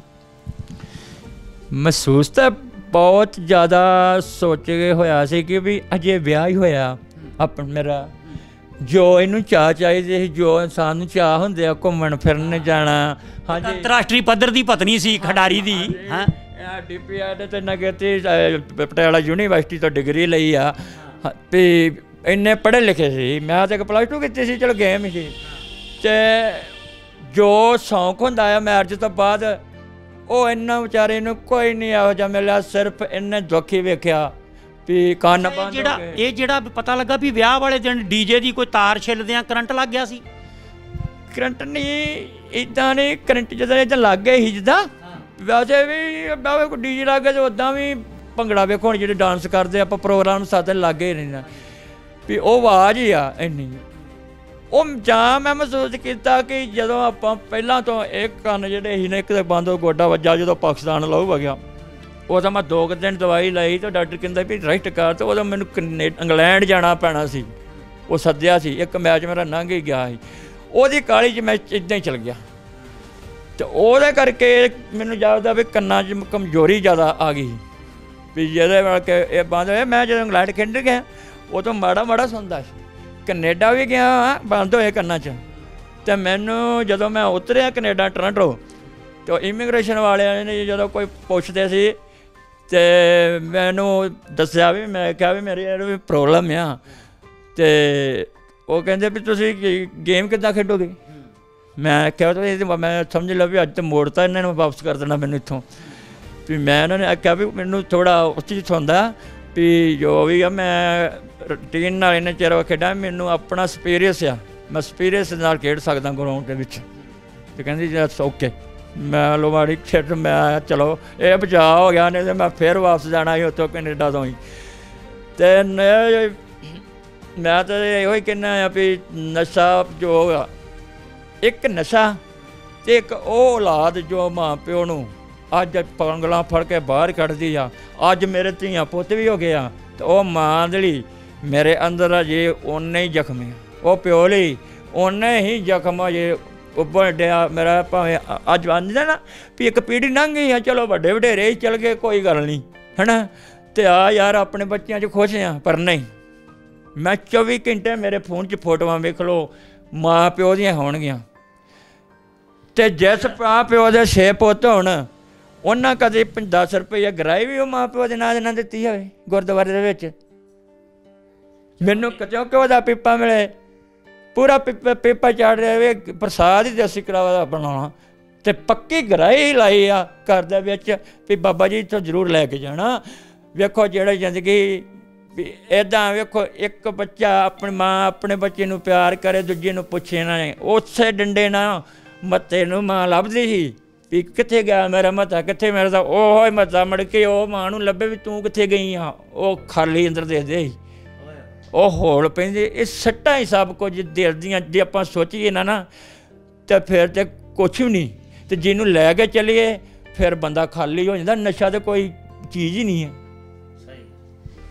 ਮਹਿਸੂਸ ਤਾਂ ਬਹੁਤ ਜ਼ਿਆਦਾ ਸੋਚ ਕੇ ਹੋਇਆ ਸੀ ਕਿ ਵੀ ਅਜੇ ਵਿਆਹ ਹੀ ਹੋਇਆ ਆਪਣਾ ਮੇਰਾ, ਜੋ ਇਹਨੂੰ ਚਾਅ ਚਾਹੀਦੇ ਸੀ, ਜੋ ਇਨਸਾਨ ਨੂੰ ਚਾਅ ਹੁੰਦੇ ਆ ਘੁੰਮਣ ਫਿਰਨ ਜਾਣਾ। ਹਾਂਜੀ,
ਅੰਤਰਰਾਸ਼ਟਰੀ ਪੱਧਰ ਦੀ ਪਤਨੀ ਸੀ ਖਿਡਾਰੀ ਦੀ। ਹਾਂ,
DPID ਤੇ ਨਗੇਤੀ ਪਟਿਆਲਾ ਯੂਨੀਵਰਸਿਟੀ ਤੋਂ ਡਿਗਰੀ ਲਈ ਆ। ਵੀ ਇੰਨੇ ਪੜ੍ਹੇ ਲਿਖੇ ਸੀ, ਮੈਂ ਤਾਂ +2 ਕੀਤੀ ਸੀ, ਚਲੋ ਗੇਮ ਸੀ। ਅਤੇ ਜੋ ਸ਼ੌਂਕ ਹੁੰਦਾ ਆ ਮੈਰਿਜ ਤੋਂ ਬਾਅਦ, ਉਹ ਇੰਨਾ ਵਿਚਾਰੇ ਨੂੰ ਕੋਈ ਨਹੀਂ ਇਹੋ ਜਿਹਾ ਮਿਲਿਆ। ਸਿਰਫ ਇਹਨੇ ਦੁੱਖ ਹੀ ਵੇਖਿਆ ਵੀ ਕੰਨ ਬੰਦ ਹੋ ਗਏ।
ਇਹ ਜਿਹੜਾ ਪਤਾ ਲੱਗਾ ਵੀ ਵਿਆਹ ਵਾਲੇ ਦਿਨ ਡੀਜੇ ਦੀ ਕੋਈ ਤਾਰ ਛਿੱਲਦਿਆਂ ਕਰੰਟ ਲੱਗ ਗਿਆ ਸੀ?
ਕਰੰਟ ਨਹੀਂ, ਇੱਦਾਂ ਨਹੀਂ, ਕਰੰਟ ਜਦੋਂ ਇੱਦਾਂ ਲੱਗ ਗਏ ਸੀ ਜਿੱਦਾਂ, ਵੈਸੇ ਵੀ ਕੋਈ ਡੀਜੇ ਲੱਗ ਗਿਆ, ਅਤੇ ਉੱਦਾਂ ਵੀ ਭੰਗੜਾ ਵੇਖੋ ਹੁਣ ਜਿਹੜੇ ਡਾਂਸ ਕਰਦੇ ਆਪਾਂ ਪ੍ਰੋਗਰਾਮ ਸਾਥ ਲੱਗੇ ਹੀ ਰਹਿੰਦਾ ਵੀ ਉਹ ਆਵਾਜ਼ ਹੀ ਆ ਇੰਨੀ। ਉਹ ਜਾਂ ਮੈਂ ਮਹਿਸੂਸ ਕੀਤਾ ਕਿ ਜਦੋਂ ਆਪਾਂ ਪਹਿਲਾਂ ਤੋਂ ਇੱਕ ਕੰਨ ਜਿਹੜੇ ਸੀ ਨਾ, ਇੱਕ ਤਾਂ ਬੰਦ ਗੋਡਾ ਵੱਜਾ ਜਦੋਂ ਪਾਕਿਸਤਾਨ ਲਹੂ ਵਗਿਆ, ਉਦੋਂ ਮੈਂ 2 ਦਿਨ ਦਵਾਈ ਲਈ ਤਾਂ ਡਾਕਟਰ ਕਹਿੰਦਾ ਵੀ ਰੈਸਟ ਕਰ। ਅਤੇ ਉਦੋਂ ਮੈਨੂੰ ਇੰਗਲੈਂਡ ਜਾਣਾ ਪੈਣਾ ਸੀ, ਉਹ ਸੱਦਿਆ ਸੀ, ਇੱਕ ਮੈਚ ਮੇਰਾ ਲੰਘ ਹੀ ਗਿਆ ਸੀ। ਉਹਦੀ ਕਾਹਲੀ 'ਚ ਮੈਂ ਇੱਦਾਂ ਹੀ ਚਲ ਗਿਆ, ਅਤੇ ਉਹਦੇ ਕਰਕੇ ਮੈਨੂੰ ਜਾਪਦਾ ਵੀ ਕੰਨਾਂ 'ਚ ਕਮਜ਼ੋਰੀ ਜ਼ਿਆਦਾ ਆ ਗਈ ਵੀ ਜਿਹਦੇ ਨਾਲ ਕਿ ਇਹ ਬੰਦ ਹੋਇਆ। ਮੈਂ ਜਦੋਂ ਇੰਗਲੈਂਡ ਖੇਡ ਗਿਆ ਉਦੋਂ ਮਾੜਾ ਸੁਣਦਾ ਸੀ, ਕੈਨੇਡਾ ਵੀ ਗਿਆ ਬੰਦ ਹੋਏ ਕੰਨਾਂ 'ਚ। ਅਤੇ ਮੈਨੂੰ ਜਦੋਂ ਮੈਂ ਉਤਰਿਆ ਕੈਨੇਡਾ ਟੋਰਾਂਟੋ, ਅਤੇ ਇਮੀਗ੍ਰੇਸ਼ਨ ਵਾਲਿਆਂ ਨੇ ਜਦੋਂ ਕੋਈ ਪੁੱਛਦੇ ਸੀ ਅਤੇ ਮੈਨੂੰ ਦੱਸਿਆ ਵੀ, ਮੈਂ ਕਿਹਾ ਵੀ ਮੇਰੇ ਵੀ ਪ੍ਰੋਬਲਮ ਆ। ਅਤੇ ਉਹ ਕਹਿੰਦੇ ਵੀ ਤੁਸੀਂ ਗੇਮ ਕਿੱਦਾਂ ਖੇਡੋਗੇ? ਮੈਂ ਕਿਹਾ ਮੈਂ ਸਮਝ ਲਿਆ ਵੀ ਅੱਜ ਤਾਂ ਮੋੜਤਾ ਇਹਨਾਂ ਨੂੰ, ਵਾਪਸ ਕਰ ਦੇਣਾ ਮੈਨੂੰ ਇੱਥੋਂ। ਵੀ ਮੈਂ ਉਹਨਾਂ ਨੇ ਆਖਿਆ ਵੀ ਮੈਨੂੰ ਥੋੜ੍ਹਾ ਉਸ ਚੀਜ਼ ਹੁੰਦਾ ਵੀ ਜੋ ਵੀ ਆ ਮੈਂ ਰੂਟੀਨ ਨਾਲ ਇੰਨੇ ਚਿਰ ਖੇਡਾਂ, ਮੈਨੂੰ ਆਪਣਾ ਐਕਸਪੀਰੀਅੰਸ ਆ, ਮੈਂ ਐਕਸਪੀਰੀਅੰਸ ਨਾਲ ਖੇਡ ਸਕਦਾ ਗਰਾਊਂਡ ਦੇ ਵਿੱਚ। ਅਤੇ ਕਹਿੰਦੀ ਜੈਟਸ ਓਕੇ। ਮੈਂ ਲੋ ਮਾੜੀ ਖੇਡ, ਮੈਂ ਚਲੋ ਇਹ ਬਚਾਅ ਹੋ ਗਿਆ, ਨਹੀਂ ਤਾਂ ਮੈਂ ਫਿਰ ਵਾਪਸ ਜਾਣਾ ਸੀ ਉੱਥੋਂ ਕੈਨੇਡਾ ਤੋਂ ਹੀ। ਅਤੇ ਮੈਂ ਤਾਂ ਇਹੋ ਹੀ ਕਹਿੰਦਾ ਆ ਵੀ ਨਸ਼ਾ ਜੋ ਆ, ਇੱਕ ਨਸ਼ਾ ਅਤੇ ਇੱਕ ਉਹ ਔਲਾਦ ਜੋ ਮਾਂ ਪਿਓ ਨੂੰ ਅੱਜ ਪੰਗਲਾਂ ਫੜ ਕੇ ਬਾਹਰ ਕੱਢਦੀ ਆ। ਅੱਜ ਮੇਰੇ ਧੀਆਂ ਪੁੱਤ ਵੀ ਹੋ ਗਏ ਆ, ਅਤੇ ਉਹ ਮਾਂ ਦੇ ਲਈ ਮੇਰੇ ਅੰਦਰ ਅਜੇ ਓਨੇ ਹੀ ਜ਼ਖਮ ਆ, ਉਹ ਪਿਓ ਲਈ ਓਨੇ ਹੀ ਜ਼ਖਮ ਅਜੇ ਉੱਭਣ ਡਿਆ ਮੇਰਾ। ਭਾਵੇਂ ਅੱਜ ਆਉਂਦੇ ਨਾ ਵੀ ਇੱਕ ਪੀੜ੍ਹੀ ਲੰਘ ਗਈ ਆ, ਚਲੋ ਵੱਡੇ ਵਡੇਰੇ ਹੀ ਚਲ ਗਏ, ਕੋਈ ਗੱਲ ਨਹੀਂ, ਹੈ ਨਾ। ਅਤੇ ਯਾਰ ਆਪਣੇ ਬੱਚਿਆਂ 'ਚ ਖੁਸ਼ ਆ, ਪਰ ਨਹੀਂ, ਮੈਂ 24 ਘੰਟੇ ਮੇਰੇ ਫੋਨ 'ਚ ਫੋਟੋਆਂ ਵੇਖ ਲਓ ਮਾਂ ਪਿਓ ਦੀਆਂ ਹੋਣਗੀਆਂ। ਅਤੇ ਜਿਸ ਮਾਂ ਪਿਓ ਦੇ 6 ਪੁੱਤ ਹੋਣ, ਉਹਨਾਂ ਕਦੇ 10 ਰੁਪਏ ਗਰਾਈ ਵੀ ਉਹ ਮਾਂ ਪਿਓ ਦੇ ਨਾਂ ਨਾਲ ਦਿੱਤੀ ਹੋਵੇ ਗੁਰਦੁਆਰੇ ਦੇ ਵਿੱਚ। ਮੈਨੂੰ ਕਿਉਂ ਘਿਓ ਦਾ ਪੀਪਾ ਮਿਲੇ, ਪੂਰਾ ਪੀਪਾ ਚਾੜ ਰਿਹਾ ਪ੍ਰਸਾਦ ਹੀ ਦੇਸੀ ਕੜਾਹ ਦਾ ਬਣਾਉਣਾ, ਅਤੇ ਪੱਕੀ ਗਰਾਈ ਲਾਈ ਆ ਘਰ ਦੇ ਵਿੱਚ ਵੀ ਬਾਬਾ ਜੀ ਇੱਥੋਂ ਜ਼ਰੂਰ ਲੈ ਕੇ ਜਾਣਾ। ਵੇਖੋ ਜਿਹੜੀ ਜ਼ਿੰਦਗੀ ਵੀ ਇੱਦਾਂ, ਵੇਖੋ ਇੱਕ ਬੱਚਾ ਆਪਣੀ ਮਾਂ ਆਪਣੇ ਬੱਚੇ ਨੂੰ ਪਿਆਰ ਕਰੇ, ਦੂਜੇ ਨੂੰ ਪੁੱਛੇ ਨਾ, ਉਸੇ ਡੰਡੇ ਨਾਲ ਮੱਤੇ ਨੂੰ ਮਾਂ ਲੱਭਦੀ ਸੀ ਵੀ ਕਿੱਥੇ ਗਿਆ ਮੇਰਾ ਮੱਤਾ, ਕਿੱਥੇ ਮੇਰਾ ਤਾਂ ਉਹ ਹੀ ਮੱਤਾ। ਮੁੜ ਕੇ ਉਹ ਮਾਂ ਨੂੰ ਲੱਭੇ ਵੀ ਤੂੰ ਕਿੱਥੇ ਗਈ ਆ, ਉਹ ਖਾਲੀ ਅੰਦਰ ਦੇਖਦੇ ਸੀ, ਉਹ ਹੋਲ ਪੈਂਦੇ। ਇਹ ਸੱਟਾਂ ਹੀ ਸਭ ਕੁਝ ਦਿਲ ਦੀਆਂ, ਜੇ ਆਪਾਂ ਸੋਚੀਏ ਨਾ ਤਾਂ ਫਿਰ ਤਾਂ ਕੁਛ ਵੀ ਨਹੀਂ। ਅਤੇ ਜਿਹਨੂੰ ਲੈ ਕੇ ਚੱਲੀਏ ਫਿਰ ਬੰਦਾ ਖਾਲੀ ਹੋ ਜਾਂਦਾ। ਨਸ਼ਾ ਤਾਂ ਕੋਈ ਚੀਜ਼ ਹੀ ਨਹੀਂ ਹੈ।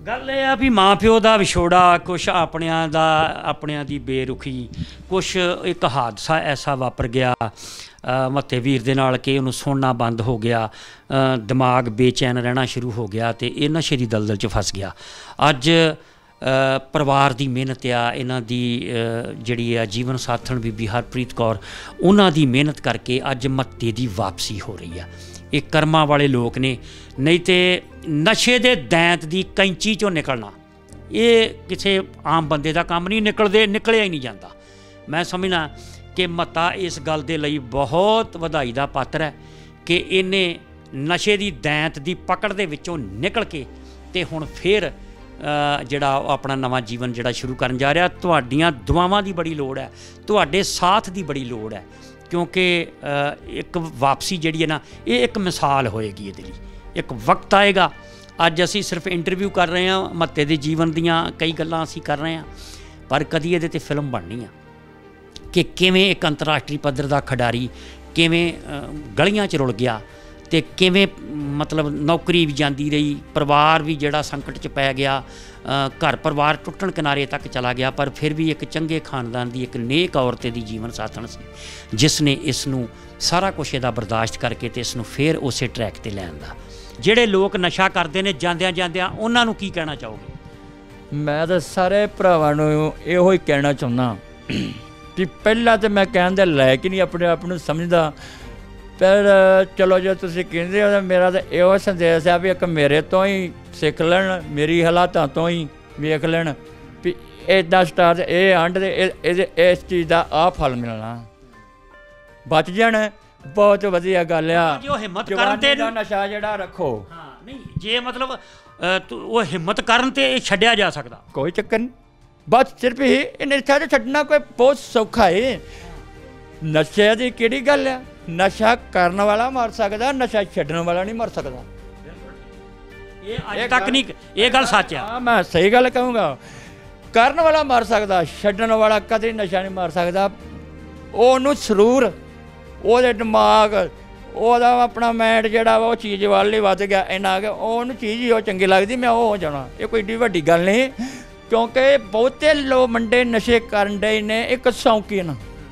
ਗੱਲ ਇਹ ਆ ਵੀ ਮਾਂ ਪਿਓ ਦਾ ਵਿਛੋੜਾ, ਕੁਛ ਆਪਣਿਆਂ ਦੀ ਬੇਰੁਖੀ, ਕੁਛ ਇੱਕ ਹਾਦਸਾ ਐਸਾ ਵਾਪਰ ਗਿਆ ਮੱਤੇ ਵੀਰ ਦੇ ਨਾਲ ਕਿ ਉਹਨੂੰ ਸੁਣਨਾ ਬੰਦ ਹੋ ਗਿਆ, ਦਿਮਾਗ ਬੇਚੈਨ ਰਹਿਣਾ ਸ਼ੁਰੂ ਹੋ ਗਿਆ ਅਤੇ ਇਹ ਨਸ਼ੇ ਦੀ ਦਲਦਲ 'ਚ ਫਸ ਗਿਆ। ਅੱਜ ਪਰਿਵਾਰ ਦੀ ਮਿਹਨਤ ਆ, ਇਹਨਾਂ ਦੀ ਜਿਹੜੀ ਆ ਜੀਵਨ ਸਾਥਣ ਬੀਬੀ ਹਰਪ੍ਰੀਤ ਕੌਰ, ਉਹਨਾਂ ਦੀ ਮਿਹਨਤ ਕਰਕੇ ਅੱਜ ਮੱਤੇ ਦੀ ਵਾਪਸੀ ਹੋ ਰਹੀ ਆ। ਇਹ ਕਰਮਾਂ ਵਾਲੇ ਲੋਕ ਨੇ, ਨਹੀਂ ਤੇ ਨਸ਼ੇ ਦੇ ਦੈਂਤ ਦੀ ਕੈਂਚੀ 'ਚੋਂ ਨਿਕਲਣਾ ਇਹ ਕਿਸੇ ਆਮ ਬੰਦੇ ਦਾ ਕੰਮ ਨਹੀਂ, ਨਿਕਲਿਆ ਹੀ ਨਹੀਂ ਜਾਂਦਾ। ਮੈਂ ਸਮਝਣਾ ਕਿ ਮੱਤਾ ਇਸ ਗੱਲ ਦੇ ਲਈ ਬਹੁਤ ਵਧਾਈ ਦਾ ਪਾਤਰ ਹੈ ਕਿ ਇਹਨੇ ਨਸ਼ੇ ਦੀ ਦੈਂਤ ਦੀ ਪਕੜ ਦੇ ਵਿੱਚੋਂ ਨਿਕਲ ਕੇ ਤੇ ਹੁਣ ਫਿਰ ਜਿਹੜਾ ਉਹ ਆਪਣਾ ਨਵਾਂ ਜੀਵਨ ਜਿਹੜਾ ਸ਼ੁਰੂ ਕਰਨ ਜਾ ਰਿਹਾ। ਤੁਹਾਡੀਆਂ ਦੁਆਵਾਂ ਦੀ ਬੜੀ ਲੋੜ ਹੈ, ਤੁਹਾਡੇ ਸਾਥ ਦੀ ਬੜੀ ਲੋੜ ਹੈ, ਕਿਉਂਕਿ ਇੱਕ ਵਾਪਸੀ ਜਿਹੜੀ ਹੈ ਨਾ, ਇਹ ਇੱਕ ਮਿਸਾਲ ਹੋਏਗੀ ਇਹਦੇ ਲਈ। ਇੱਕ ਵਕਤ ਆਏਗਾ, ਅੱਜ ਅਸੀਂ ਸਿਰਫ ਇੰਟਰਵਿਊ ਕਰ ਰਹੇ ਹਾਂ, ਮੱਤੇ ਦੇ ਜੀਵਨ ਦੀਆਂ ਕਈ ਗੱਲਾਂ ਅਸੀਂ ਕਰ ਰਹੇ ਹਾਂ, ਪਰ ਕਦੀ ਇਹਦੇ 'ਤੇ ਫਿਲਮ ਬਣਨੀ ਆ ਕਿ ਕਿਵੇਂ ਇੱਕ ਅੰਤਰਰਾਸ਼ਟਰੀ ਪੱਧਰ ਦਾ ਖਿਡਾਰੀ ਕਿਵੇਂ ਗਲੀਆਂ 'ਚ ਰੁਲ ਗਿਆ ਅਤੇ ਕਿਵੇਂ ਮਤਲਬ ਨੌਕਰੀ ਵੀ ਜਾਂਦੀ ਰਹੀ, ਪਰਿਵਾਰ ਵੀ ਜਿਹੜਾ ਸੰਕਟ 'ਚ ਪੈ ਗਿਆ, ਘਰ ਪਰਿਵਾਰ ਟੁੱਟਣ ਕਿਨਾਰੇ ਤੱਕ ਚਲਾ ਗਿਆ, ਪਰ ਫਿਰ ਵੀ ਇੱਕ ਚੰਗੇ ਖਾਨਦਾਨ ਦੀ ਇੱਕ ਨੇਕ ਔਰਤ ਦੀ ਜੀਵਨ ਸਾਥਣ ਸੀ, ਜਿਸ ਨੇ ਇਸ ਨੂੰ ਸਾਰਾ ਕੁਛ ਇਹਦਾ ਬਰਦਾਸ਼ਤ ਕਰਕੇ ਅਤੇ ਇਸ ਨੂੰ ਫਿਰ ਉਸੇ ਟਰੈਕ 'ਤੇ ਲੈਣ ਦਾ। ਜਿਹੜੇ ਲੋਕ ਨਸ਼ਾ ਕਰਦੇ ਨੇ ਜਾਂਦਿਆਂ ਉਹਨਾਂ ਨੂੰ ਕੀ ਕਹਿਣਾ ਚਾਹੋਗੇ?
ਮੈਂ ਤਾਂ ਸਾਰੇ ਭਰਾਵਾਂ ਨੂੰ ਇਹੋ ਹੀ ਕਹਿਣਾ ਚਾਹੁੰਦਾ ਕਿ ਪਹਿਲਾਂ ਤਾਂ ਮੈਂ ਕਹਿਣ ਦੇ ਲਾਇਕ ਹੀ ਨਹੀਂ ਆਪਣੇ ਆਪ ਨੂੰ ਸਮਝਦਾ, ਪਰ ਚਲੋ ਜੋ ਤੁਸੀਂ ਕਹਿੰਦੇ ਹੋ, ਮੇਰਾ ਤਾਂ ਇਹੋ ਸੰਦੇਸ਼ ਆ ਵੀ ਇੱਕ ਮੇਰੇ ਤੋਂ ਹੀ ਸਿੱਖ ਲੈਣ, ਮੇਰੀ ਹਾਲਾਤਾਂ ਤੋਂ ਹੀ ਵੇਖ ਲੈਣ ਵੀ ਇੱਦਾਂ ਸਟਾਰ ਇਹ ਆਂਡ ਦੇ ਇਸ ਚੀਜ਼ ਦਾ ਆਹ ਫਲ ਮਿਲਣਾ, ਬਚ ਜਾਣ, ਬਹੁਤ ਵਧੀਆ ਗੱਲ ਆ।
ਜੋ ਹਿੰਮਤ ਕਰਨ ਤੇ
ਨਸ਼ਾ ਜਿਹੜਾ ਰੱਖੋ,
ਹਾਂ ਨਹੀਂ ਜੇ ਮਤਲਬ ਉਹ ਹਿੰਮਤ ਕਰਨ ਤੇ ਇਹ ਛੱਡਿਆ ਜਾ ਸਕਦਾ,
ਕੋਈ ਚੱਕਰ ਨਹੀਂ। ਬਸ ਸਿਰਫ ਇਹ ਨਸ਼ਾ ਛੱਡਣਾ ਕੋਈ ਬਹੁਤ ਸੌਖਾ ਹੈ। ਨਸ਼ੇ ਦੀ ਕਿਹੜੀ ਗੱਲ ਆ? ਨਸ਼ਾ ਕਰਨ ਵਾਲਾ ਮਰ ਸਕਦਾ, ਨਸ਼ਾ ਛੱਡਣ ਵਾਲਾ ਨਹੀਂ ਮਰ ਸਕਦਾ।
ਇਹ ਅੱਜ ਤੱਕ ਨਹੀਂ, ਇਹ ਗੱਲ ਸੱਚ ਆ।
ਹਾਂ ਮੈਂ ਸਹੀ ਗੱਲ ਕਹੂੰਗਾ, ਕਰਨ ਵਾਲਾ ਮਰ ਸਕਦਾ, ਛੱਡਣ ਵਾਲਾ ਕਦੇ ਨਸ਼ਾ ਨਹੀਂ ਮਾਰ ਸਕਦਾ। ਉਹਨੂੰ ਸਰੂਰ, ਉਹਦੇ ਦਿਮਾਗ, ਉਹਦਾ ਆਪਣਾ ਮਾਈਂਡ ਜਿਹੜਾ ਵਾ ਉਹ ਚੀਜ਼ ਵੱਲ ਹੀ ਵੱਧ ਗਿਆ ਇੰਨਾ ਆ ਗਿਆ, ਉਹਨੂੰ ਚੀਜ਼ ਹੀ ਉਹ ਚੰਗੀ ਲੱਗਦੀ, ਮੈਂ ਉਹ ਹੋ ਜਾਣਾ। ਇਹ ਕੋਈ ਏਡੀ ਵੱਡੀ ਗੱਲ ਨਹੀਂ, ਕਿਉਂਕਿ ਬਹੁਤੇ ਲੋਕ ਮੁੰਡੇ ਨਸ਼ੇ ਕਰਨ ਡੇ ਨੇ ਇੱਕ ਸ਼ੌਕੀਨ।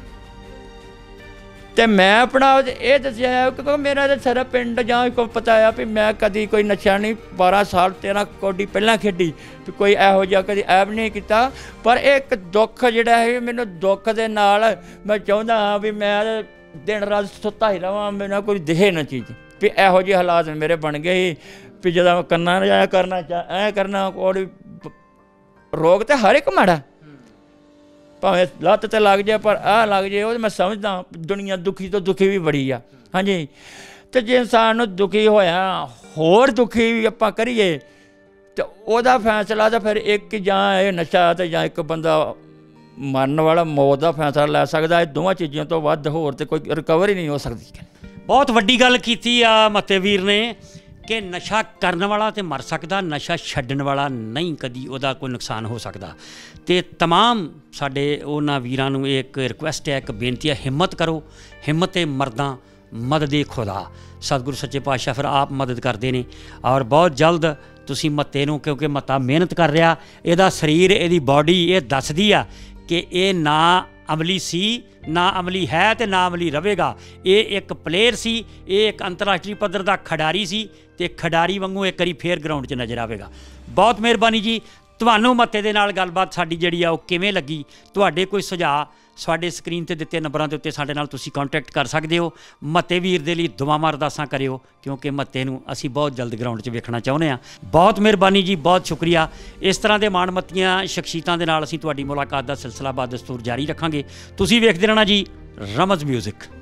ਅਤੇ ਮੈਂ ਆਪਣਾ ਇਹ ਦੱਸਿਆ ਕਿਉਂਕਿ ਮੇਰਾ ਤਾਂ ਸਾਰਾ ਪਿੰਡ ਜਾਂ ਕੋਈ ਪਤਾ ਆ ਵੀ ਮੈਂ ਕਦੀ ਕੋਈ ਨਸ਼ਾ ਨਹੀਂ, 12 ਸਾਲ 13 ਕੌਡੀ ਪਹਿਲਾਂ ਖੇਡੀ, ਵੀ ਕੋਈ ਇਹੋ ਜਿਹਾ ਕਦੀ ਐਬ ਨਹੀਂ ਕੀਤਾ। ਪਰ ਇੱਕ ਦੁੱਖ ਜਿਹੜਾ ਹੈ, ਮੈਨੂੰ ਦੁੱਖ ਦੇ ਨਾਲ ਮੈਂ ਚਾਹੁੰਦਾ ਹਾਂ ਵੀ ਮੈਂ ਦਿਨ ਰਾਤ ਸੁੱਤਾ ਹੀ ਰਹਾਂ, ਮੈਨੂੰ ਕੋਈ ਦਿਖੇ ਨਾ ਚੀਜ਼ ਵੀ ਇਹੋ ਜਿਹੇ ਹਾਲਾਤ ਮੇਰੇ ਬਣ ਗਏ ਸੀ ਵੀ ਜਦੋਂ ਕੰਨਾਂ ਨੂੰ ਐਂ ਕਰਨਾ ਕੋਈ ਰੋਗ ਤਾਂ ਹਰ ਇੱਕ ਮਾੜਾ, ਭਾਵੇਂ ਲੱਤ 'ਤੇ ਲੱਗ ਜਾਏ ਪਰ ਆਹ ਲੱਗ ਜਾਏ, ਉਹ ਮੈਂ ਸਮਝਦਾ ਦੁਨੀਆ ਦੁਖੀ ਤੋਂ ਦੁਖੀ ਵੀ ਬੜੀ ਆ। ਹਾਂਜੀ, ਅਤੇ ਜੇ ਇਨਸਾਨ ਨੂੰ ਦੁਖੀ ਹੋਇਆ ਹੋਰ ਦੁਖੀ ਵੀ ਆਪਾਂ ਕਰੀਏ ਤਾਂ ਉਹਦਾ ਫੈਸਲਾ ਤਾਂ ਫਿਰ ਇੱਕ ਜਾਂ ਇਹ ਨਸ਼ਾ ਅਤੇ ਜਾਂ ਇੱਕ ਬੰਦਾ ਮਰਨ ਵਾਲਾ ਮੌਤ ਦਾ ਫੈਸਲਾ ਲੈ ਸਕਦਾ। ਇਹ ਦੋਵਾਂ ਚੀਜ਼ਾਂ ਤੋਂ ਵੱਧ ਹੋਰ ਤਾਂ ਕੋਈ ਰਿਕਵਰ ਹੀ ਨਹੀਂ ਹੋ ਸਕਦੀ।
ਬਹੁਤ ਵੱਡੀ ਗੱਲ ਕੀਤੀ ਆ ਮੱਤੇ ਵੀਰ ਨੇ ਕਿ ਨਸ਼ਾ ਕਰਨ ਵਾਲਾ ਤਾਂ ਮਰ ਸਕਦਾ, ਨਸ਼ਾ ਛੱਡਣ ਵਾਲਾ ਨਹੀਂ, ਕਦੀ ਉਹਦਾ ਕੋਈ ਨੁਕਸਾਨ ਹੋ ਸਕਦਾ। ਅਤੇ ਤਮਾਮ ਸਾਡੇ ਉਹਨਾਂ ਵੀਰਾਂ ਨੂੰ ਇੱਕ ਰਿਕੁਐਸਟ ਹੈ, ਇੱਕ ਬੇਨਤੀ ਹੈ, ਹਿੰਮਤ ਕਰੋ, ਹਿੰਮਤ ਮਰਦਾਂ ਮਦਦ ਖੁਦਾ। ਸਤਿਗੁਰੂ ਸੱਚੇ ਪਾਤਸ਼ਾਹ ਫਿਰ ਆਪ ਮਦਦ ਕਰਦੇ ਨੇ, ਔਰ ਬਹੁਤ ਜਲਦ ਤੁਸੀਂ ਮੱਤੇ ਨੂੰ, ਕਿਉਂਕਿ ਮੱਤਾ ਮਿਹਨਤ ਕਰ ਰਿਹਾ, ਇਹਦਾ ਸਰੀਰ, ਇਹਦੀ ਬਾਡੀ ਇਹ ਦੱਸਦੀ ਆ ਕਿ ਇਹ ਨਾ ਅਮਲੀ ਸੀ, ਨਾ ਅਮਲੀ ਹੈ ਅਤੇ ਨਾ ਅਮਲੀ ਰਹੇਗਾ। ਇਹ ਇੱਕ ਪਲੇਅਰ ਸੀ, ਇਹ ਇੱਕ ਅੰਤਰਰਾਸ਼ਟਰੀ ਪੱਧਰ ਦਾ ਖਿਡਾਰੀ ਸੀ ਅਤੇ ਖਿਡਾਰੀ ਵਾਂਗੂ ਇੱਕ ਵਾਰੀ ਫੇਰ ਗਰਾਊਂਡ 'ਚ ਨਜ਼ਰ ਆਵੇਗਾ। ਬਹੁਤ ਮਿਹਰਬਾਨੀ ਜੀ। ਤੁਹਾਨੂੰ ਮੱਤੇ ਦੇ ਨਾਲ ਗੱਲਬਾਤ ਸਾਡੀ ਜਿਹੜੀ ਆ ਉਹ ਕਿਵੇਂ ਲੱਗੀ? ਤੁਹਾਡੇ ਕੋਈ ਸੁਝਾਅ ਸਾਡੇ ਸਕਰੀਨ 'ਤੇ ਦਿੱਤੇ ਨੰਬਰਾਂ ਦੇ ਉੱਤੇ ਸਾਡੇ ਨਾਲ ਤੁਸੀਂ ਕੰਟੈਕਟ ਕਰ ਸਕਦੇ ਹੋ। ਮੱਤੇ ਵੀਰ ਦੇ ਲਈ ਦੁਆਵਾਂ ਅਰਦਾਸਾਂ ਕਰਿਓ, ਕਿਉਂਕਿ ਮੱਤੇ ਨੂੰ ਅਸੀਂ ਬਹੁਤ ਜਲਦ ਗਰਾਊਂਡ 'ਚ ਵੇਖਣਾ ਚਾਹੁੰਦੇ ਹਾਂ। ਬਹੁਤ ਮਿਹਰਬਾਨੀ ਜੀ, ਬਹੁਤ ਸ਼ੁਕਰੀਆ। ਇਸ ਤਰ੍ਹਾਂ ਦੇ ਮਾਣਮੱਤੀਆਂ ਸ਼ਖਸੀਅਤਾਂ ਦੇ ਨਾਲ ਅਸੀਂ ਤੁਹਾਡੀ ਮੁਲਾਕਾਤ ਦਾ ਸਿਲਸਿਲਾ ਬਾਦਸਤੂਰ ਜਾਰੀ ਰੱਖਾਂਗੇ। ਤੁਸੀਂ ਵੇਖਦੇ ਰਹਿਣਾ ਜੀ ਰਮਜ਼ ਮਿਊਜ਼ਿਕ।